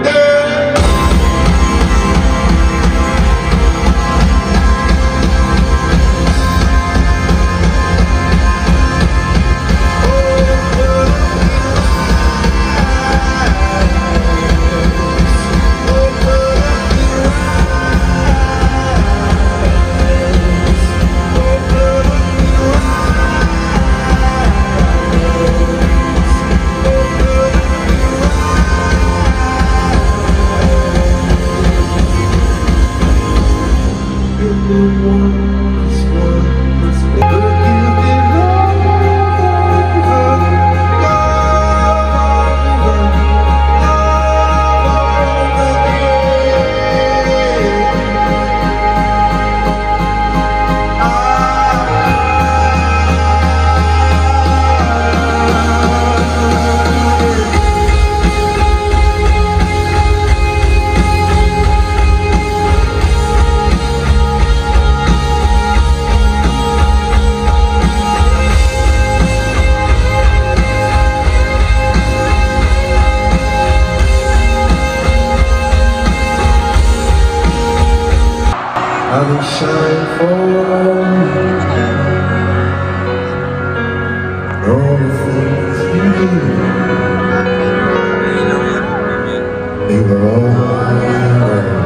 I will shine for all the things you do. They were all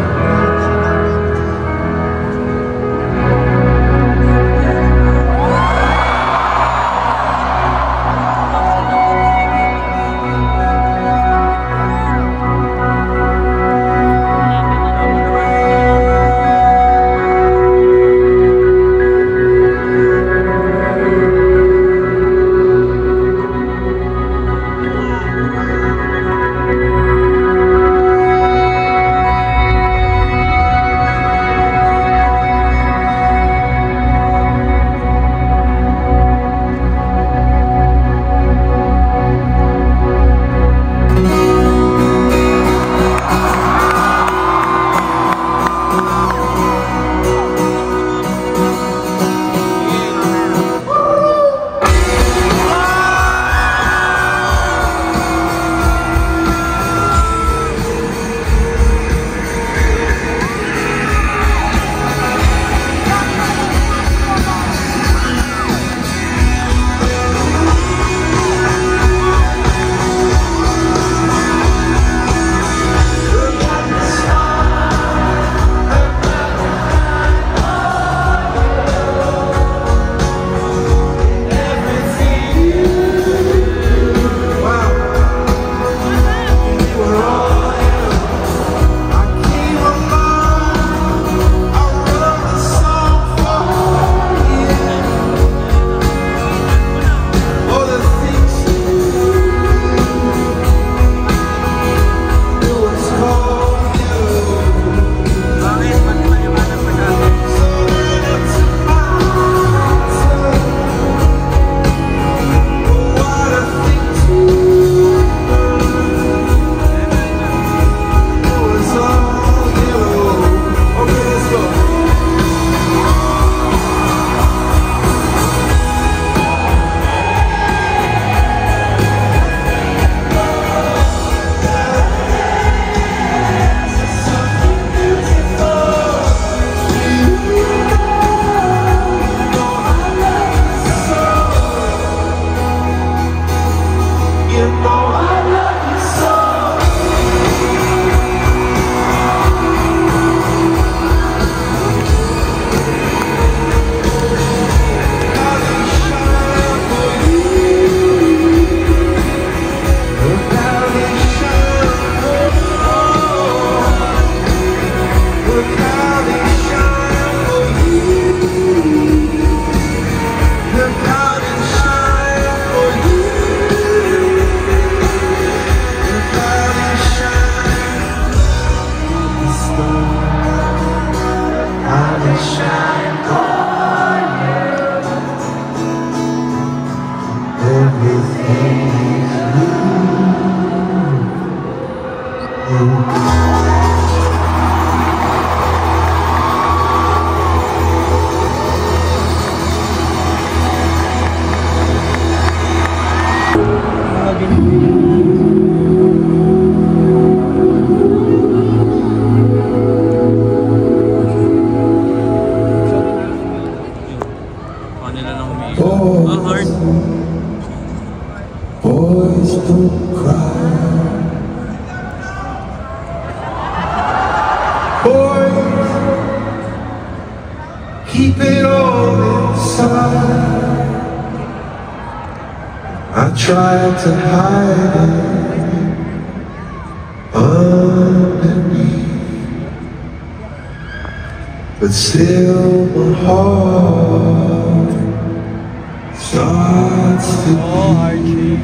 Boys, boys don't cry. Boys, keep it all inside. I tried to hide it underneath, but still my heart starts to beat.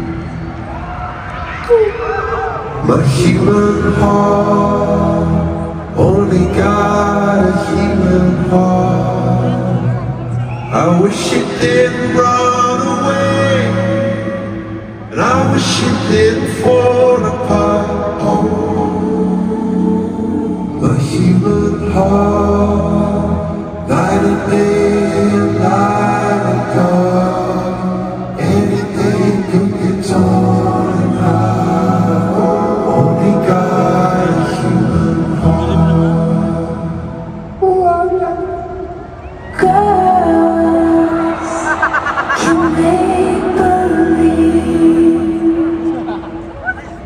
My human heart only got a human heart. I wish it didn't run away, and I wish it didn't fall apart. Oh, my human heart, night and day, light and dark, anything could get torn and hide. Only got a human heart. Girls, you make believe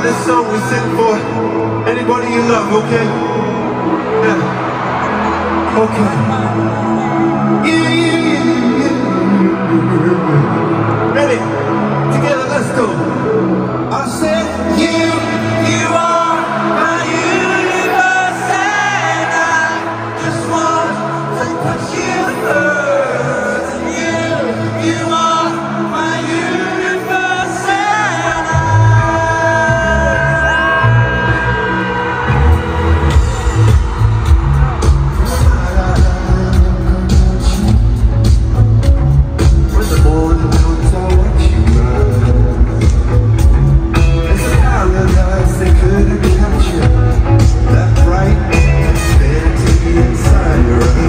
this song we sing for anybody you love, okay? Yeah. Okay. Yeah, yeah, yeah, yeah. Ready? Together, let's go. I said, you, you are my universe, and I just want to put you first. You, you are my universe, and I. When the morning comes, I'll watch you rise. As I realized they couldn't capture that bright infinity inside your eyes.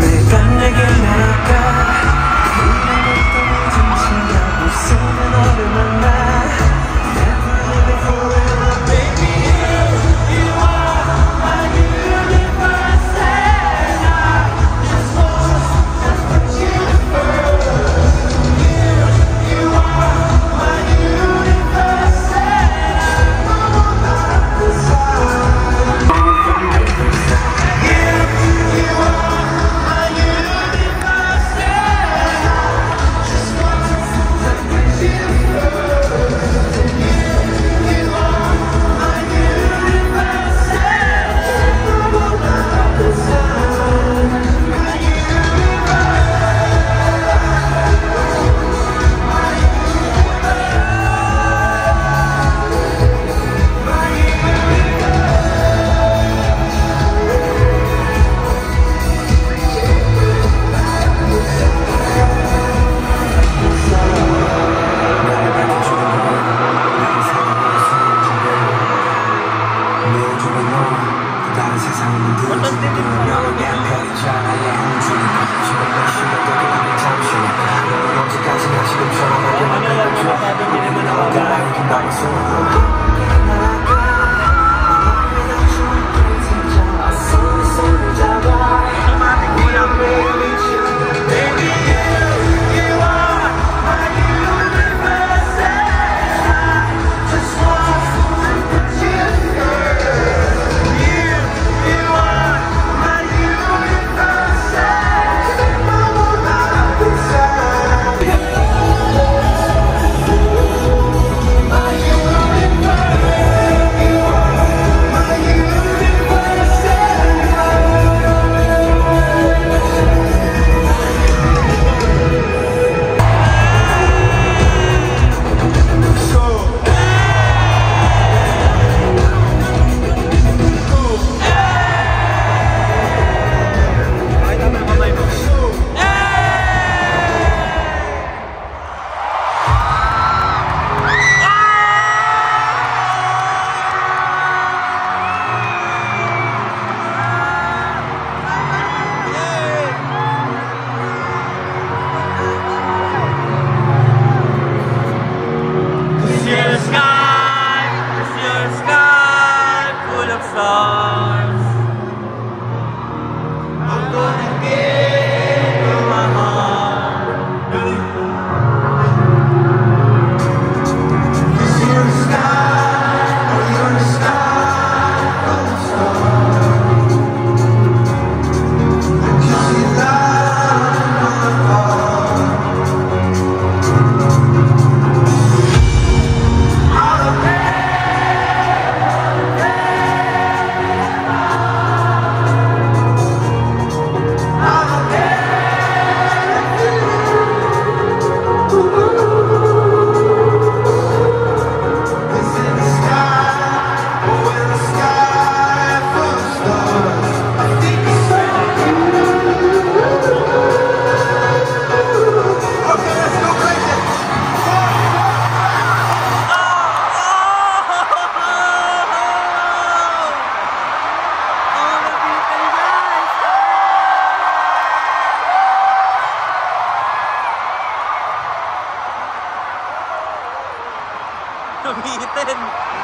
Umitin.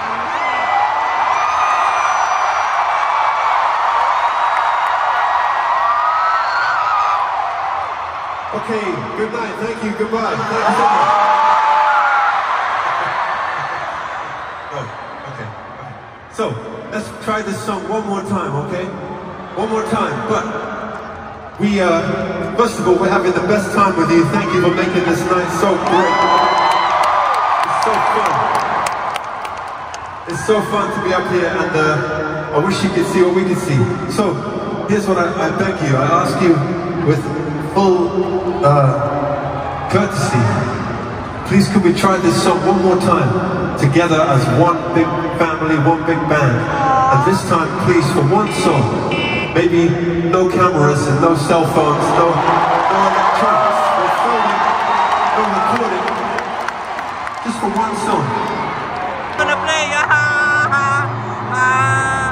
Okay, good night. Thank you. Goodbye. Thank you so much. Oh, okay. Okay. So, let's try this song one more time, okay? One more time, but we, uh, first of all, we're having the best time with you. Thank you for making this night so great. It's so fun. It's so fun to be up here, and uh, I wish you could see what we could see. So, here's what I, I beg you. I ask you with full uh, courtesy. Please could we try this song one more time, together as one big family, one big band. And this time, please, for one song, maybe no cameras and no cell phones, no, no electronics, no filming, no recording, just for one song. I'm gonna play, ah, ah, ah.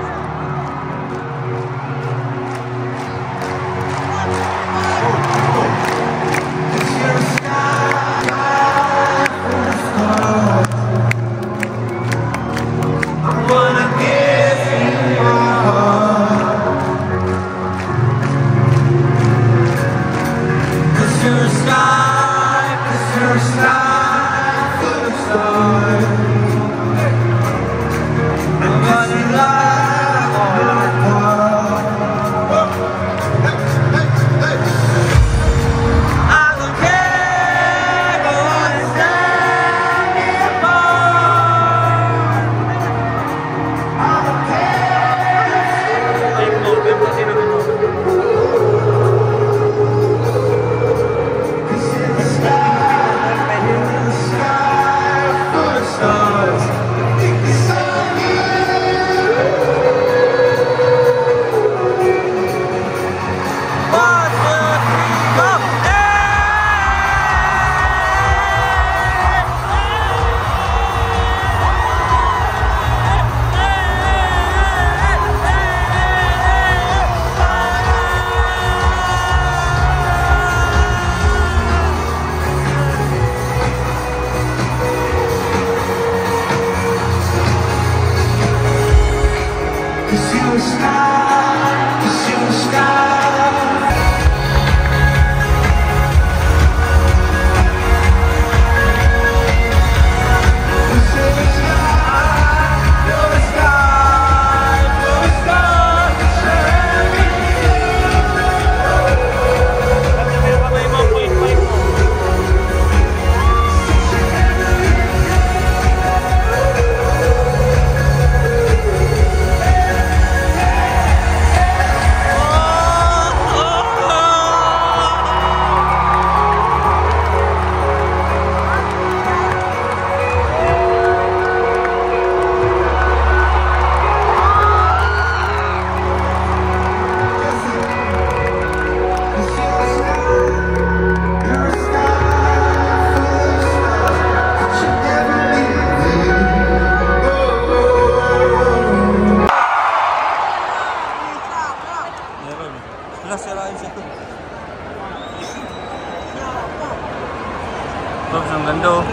Pops, ang ganda oh.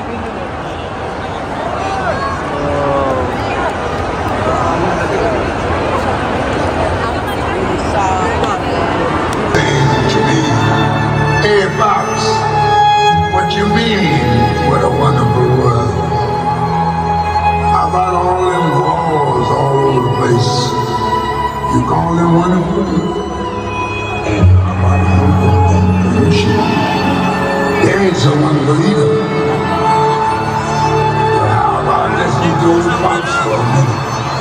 To me, hey Pops, what you mean? What a wonderful world. How about all them walls all over the place? You call them wonderful? And how about all the pollution? There ain't so wonderful either. But how about listening to those pops for a minute?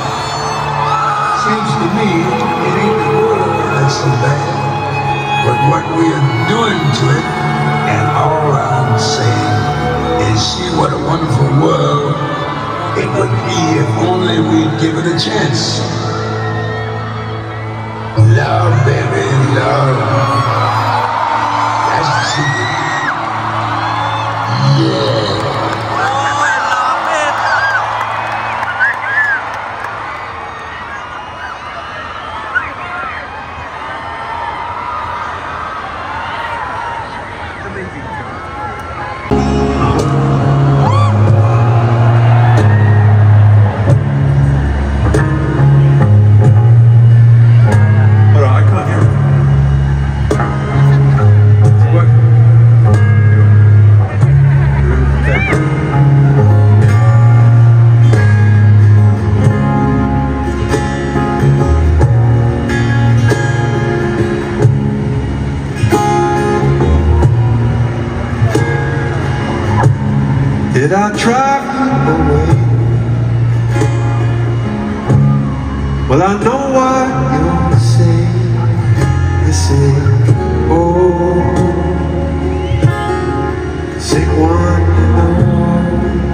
Seems to me it ain't the world that's so bad, but what we are doing to it. And all I'm saying is see what a wonderful world it would be if only we'd give it a chance. Love, baby, love. That's the secret. Yeah. Did I drive you away? Well, I know what you'll say. You say, oh, sing one more.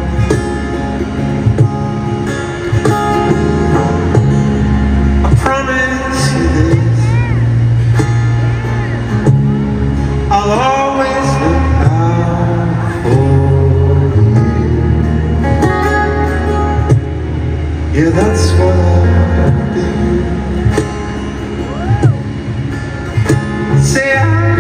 I promise you this, I'll always look out for you. Yeah, that's what I do. Say I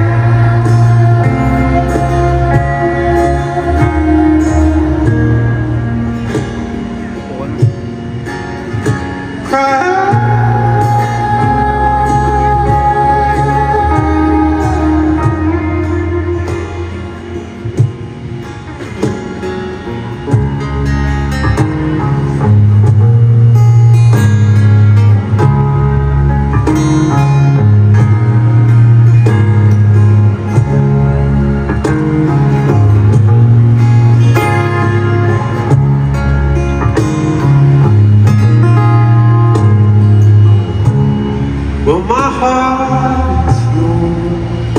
well, my heart is yours.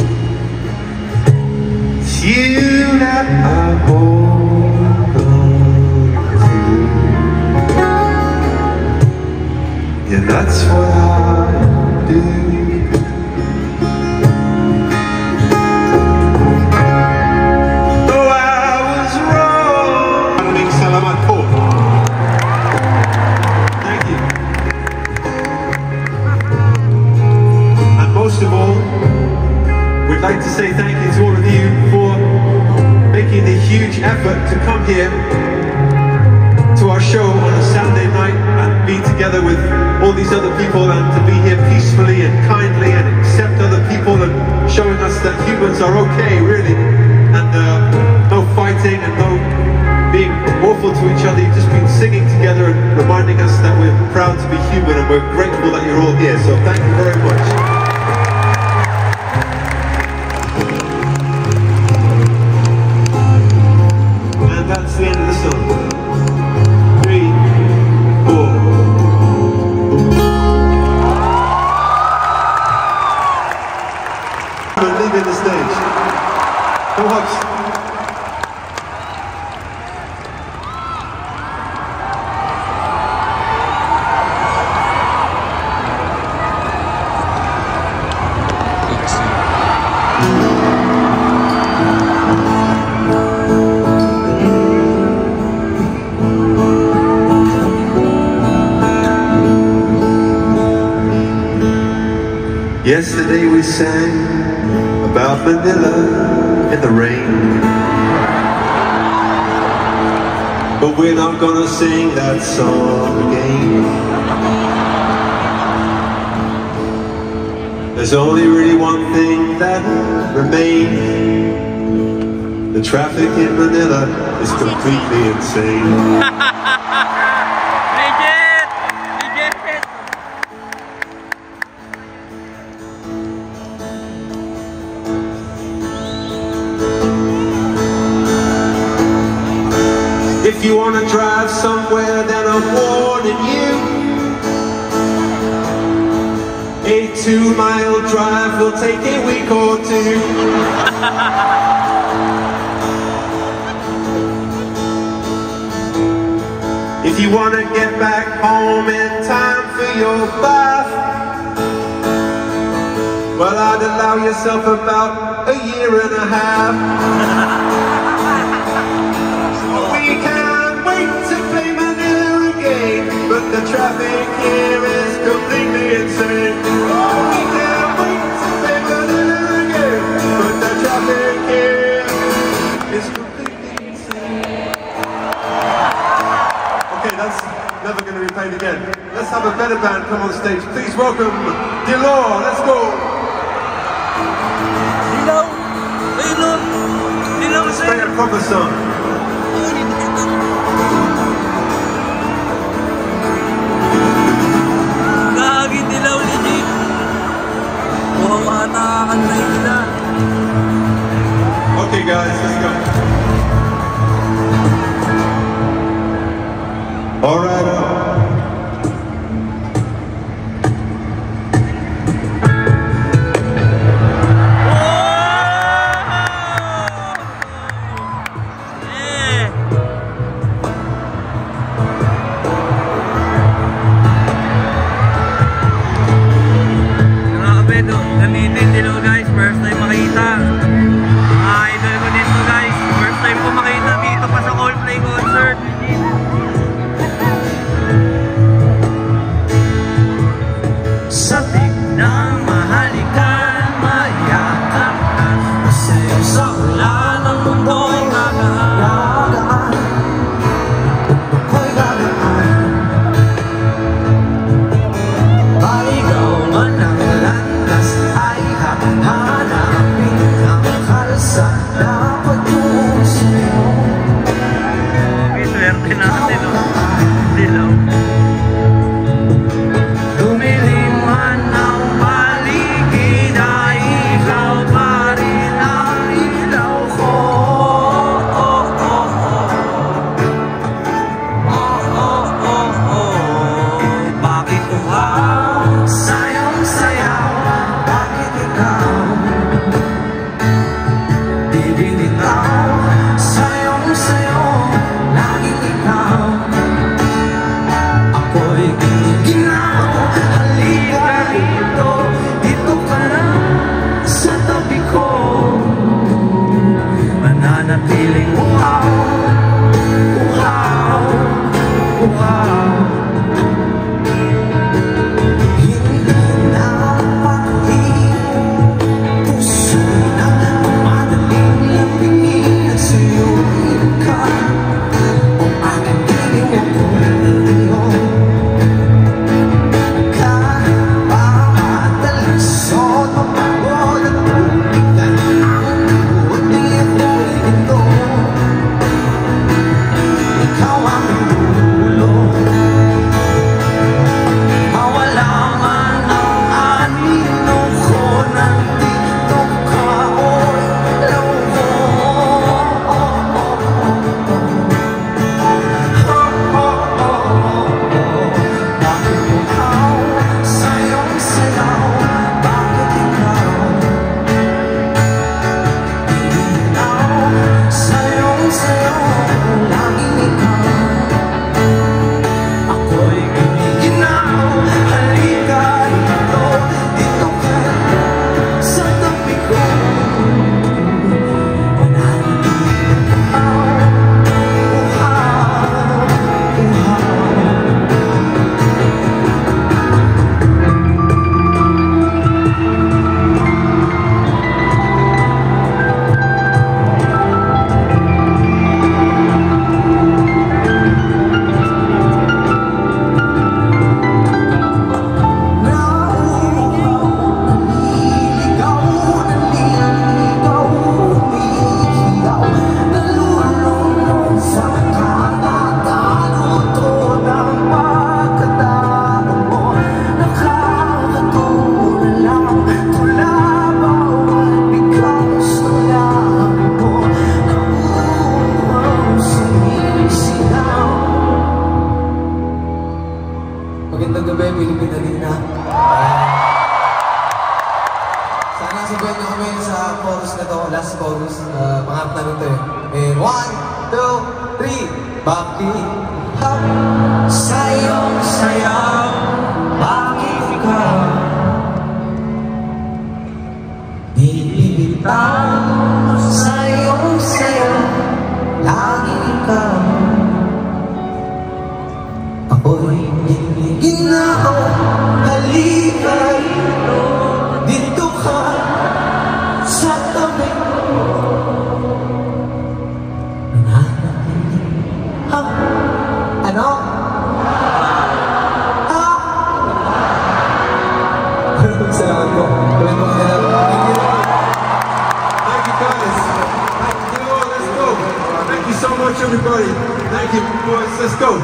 It's you that I hold on to. Yeah, that's what I do. Though I was wrong. Salamat po. Thank you. Most of all, we'd like to say thank you to all of you for making the huge effort to come here to our show on a Saturday night and be together with all these other people and to be here peacefully and kindly and accept other people and showing us that humans are okay, really, and uh, no fighting and no being awful to each other. You've just been singing together and reminding us that we're proud to be human and we're grateful that you're all here, so thank you very much. That's the end of the song. Three, four. I'm leaving the stage. No hugs. Yesterday we sang about Manila in the rain, but we're not gonna sing that song again. There's only really one thing that remains. The traffic in Manila is completely insane. If you want to drive somewhere, then I'm warning you. A two-mile drive will take a week or two. If you want to get back home in time for your bath, well, I'd allow yourself about a year and a half. We can't wait to play Manila again, but the traffic here is completely insane. We can't wait to play Manila again, but the traffic here is completely insane. Okay, that's never going to be played again. Let's have a better band come on stage. Please welcome Delor. Let's go. Dilaw! Dilaw! Dilaw Let's play a proper song. Gagi, dilaw legit! Mukhang matakan na nila. Okay guys, let's go. Magandang gabi, Pilipinalina. Sana sabihin niyo kami sa chorus na to, last chorus. Uh, pangarap namin to eh. And one, two, three. Bakit hap sayong sayaw? Bakit ikaw bibitaw? Sayong sayaw, lagi ikaw. Ako'y ginao, halika dito ka sa tabi. Ha? Ano? Ha? Salamat po. Tuloy mo ka na lang. Thank you guys. Thank you. Let's go. Thank you so much everybody. Thank you boys. Let's go.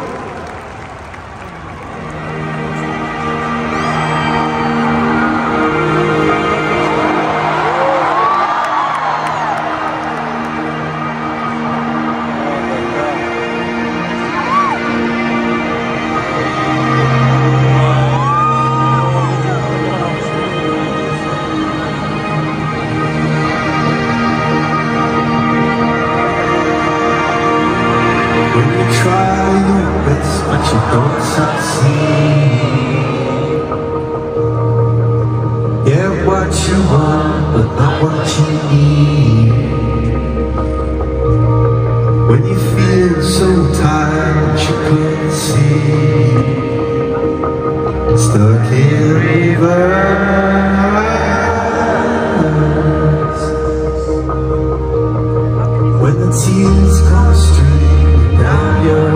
When you try your best but you don't succeed, get what you want but not what you need. When you feel so tired you couldn't see, stuck in reverse. When the tears come streaming down your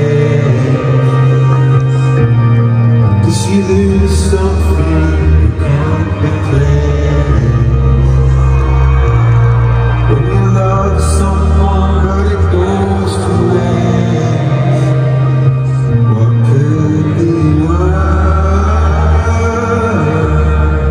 face, 'cause you lose something you can't replace. When you love someone but it goes to waste, what could be worse?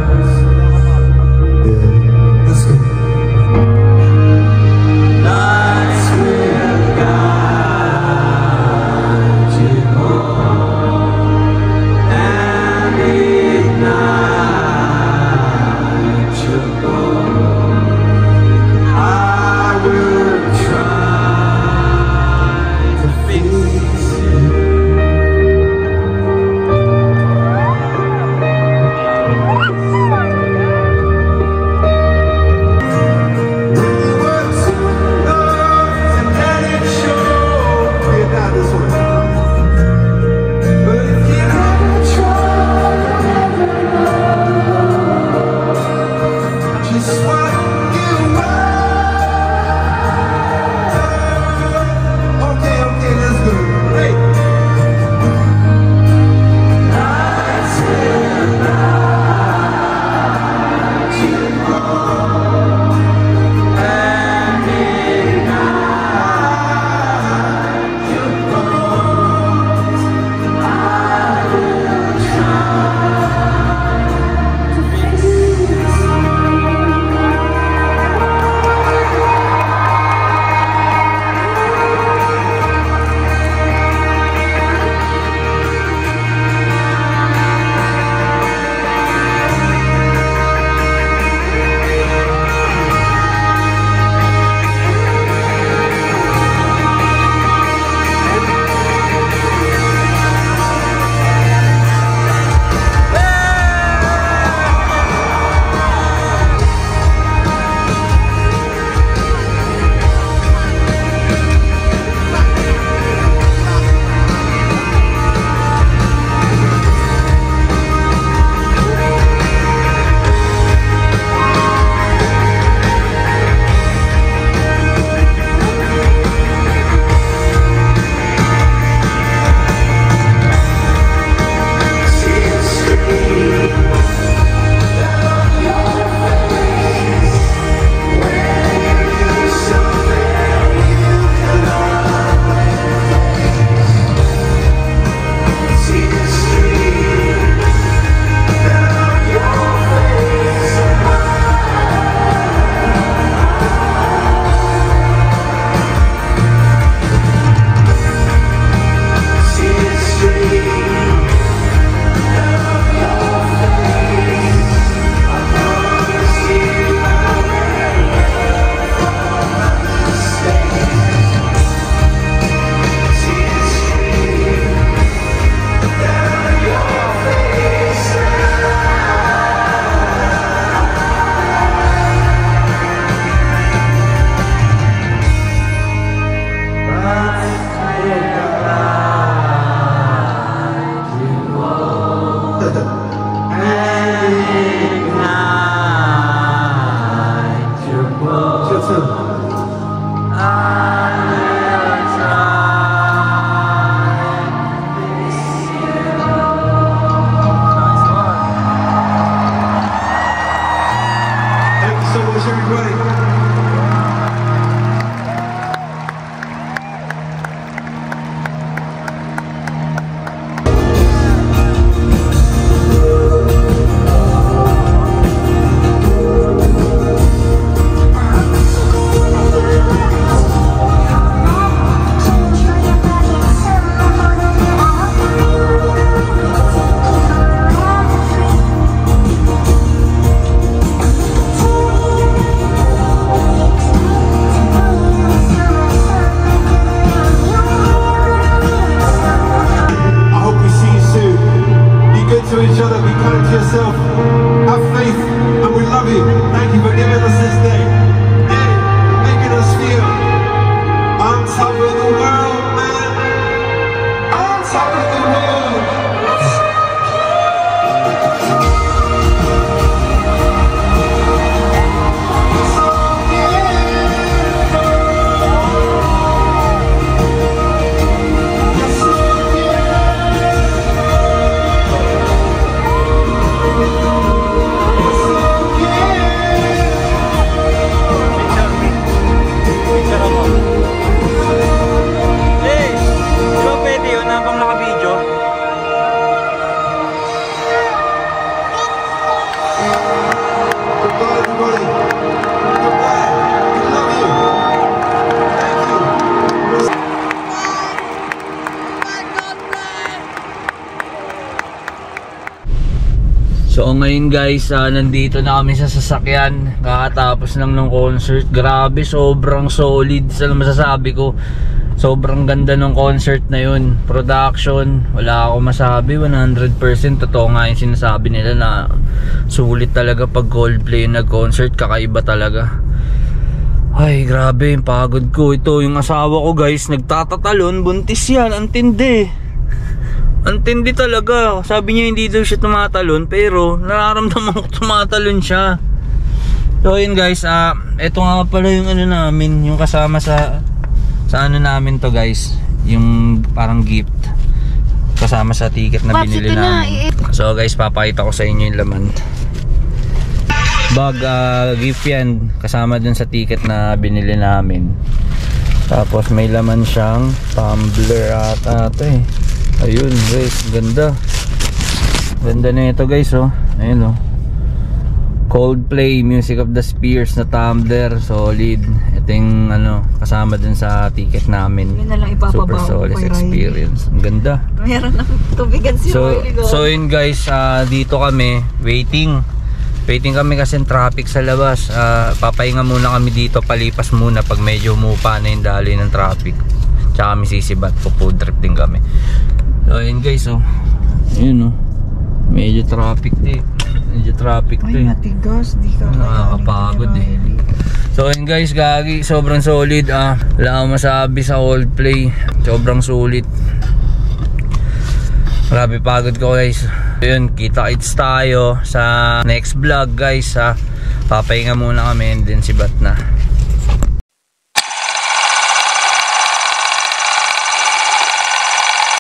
yourself. Have faith, and we love you. Thank you for giving us this day. Hey, making us feel on top of the world, man. On top of the world. So ngayon guys, uh, nandito na kami sa sasakyan. Kakatapos lang ng concert. Grabe, sobrang solid. Sa masasabi ko, sobrang ganda ng concert na yun. Production, wala ako masabi. one hundred percent totoo nga yung sinasabi nila na sulit talaga pag Coldplay yung nag-concert. Kakaiba talaga. Ay grabe, yung pagod ko. Ito yung asawa ko guys, nagtatatalon. Buntis yan, antindi. Antindi talaga. Sabi niya hindi daw siya tumatalon, pero nararamdaman ko tumatalon siya. So yun guys, ah, uh, eto nga pala yung ano namin, yung kasama sa sa ano namin to guys, yung parang gift kasama sa ticket na binili namin. So guys, papakita ko sa inyo yung laman. Bag, uh, gift yan, kasama dun sa ticket na binili namin. Tapos may laman siyang tumbler ata ito eh. Ayun guys, ganda. Ganda na ito guys, oh. Ayun, oh. Coldplay, Music of the Spheres na tumbler, solid. Ito yung ano, kasama dun sa ticket namin. Yun na lang ipapabaw. Super solid experience. Ang ganda. Meron ng tubigan si So, Riley. so yun guys, uh, dito kami waiting. Waiting kami kasi traffic sa labas. uh, Papahinga muna kami dito, palipas muna pag medyo umupa na yung daloy ng traffic. Tsaka kami sisibat, po-food trip din kami. So ayun guys, oh. Ayun, oh. Medyo traffic din. Medyo traffic din. Ay, matigas, di ka nakakapagod eh. So ayun guys, gagi, sobrang solid. ah Wala akong masabi sa Coldplay. Sobrang sulit. Grabe pagod ko guys. Ayun, kita-kits tayo sa next vlog guys, ha. Papahinga muna kami and then si Bat na.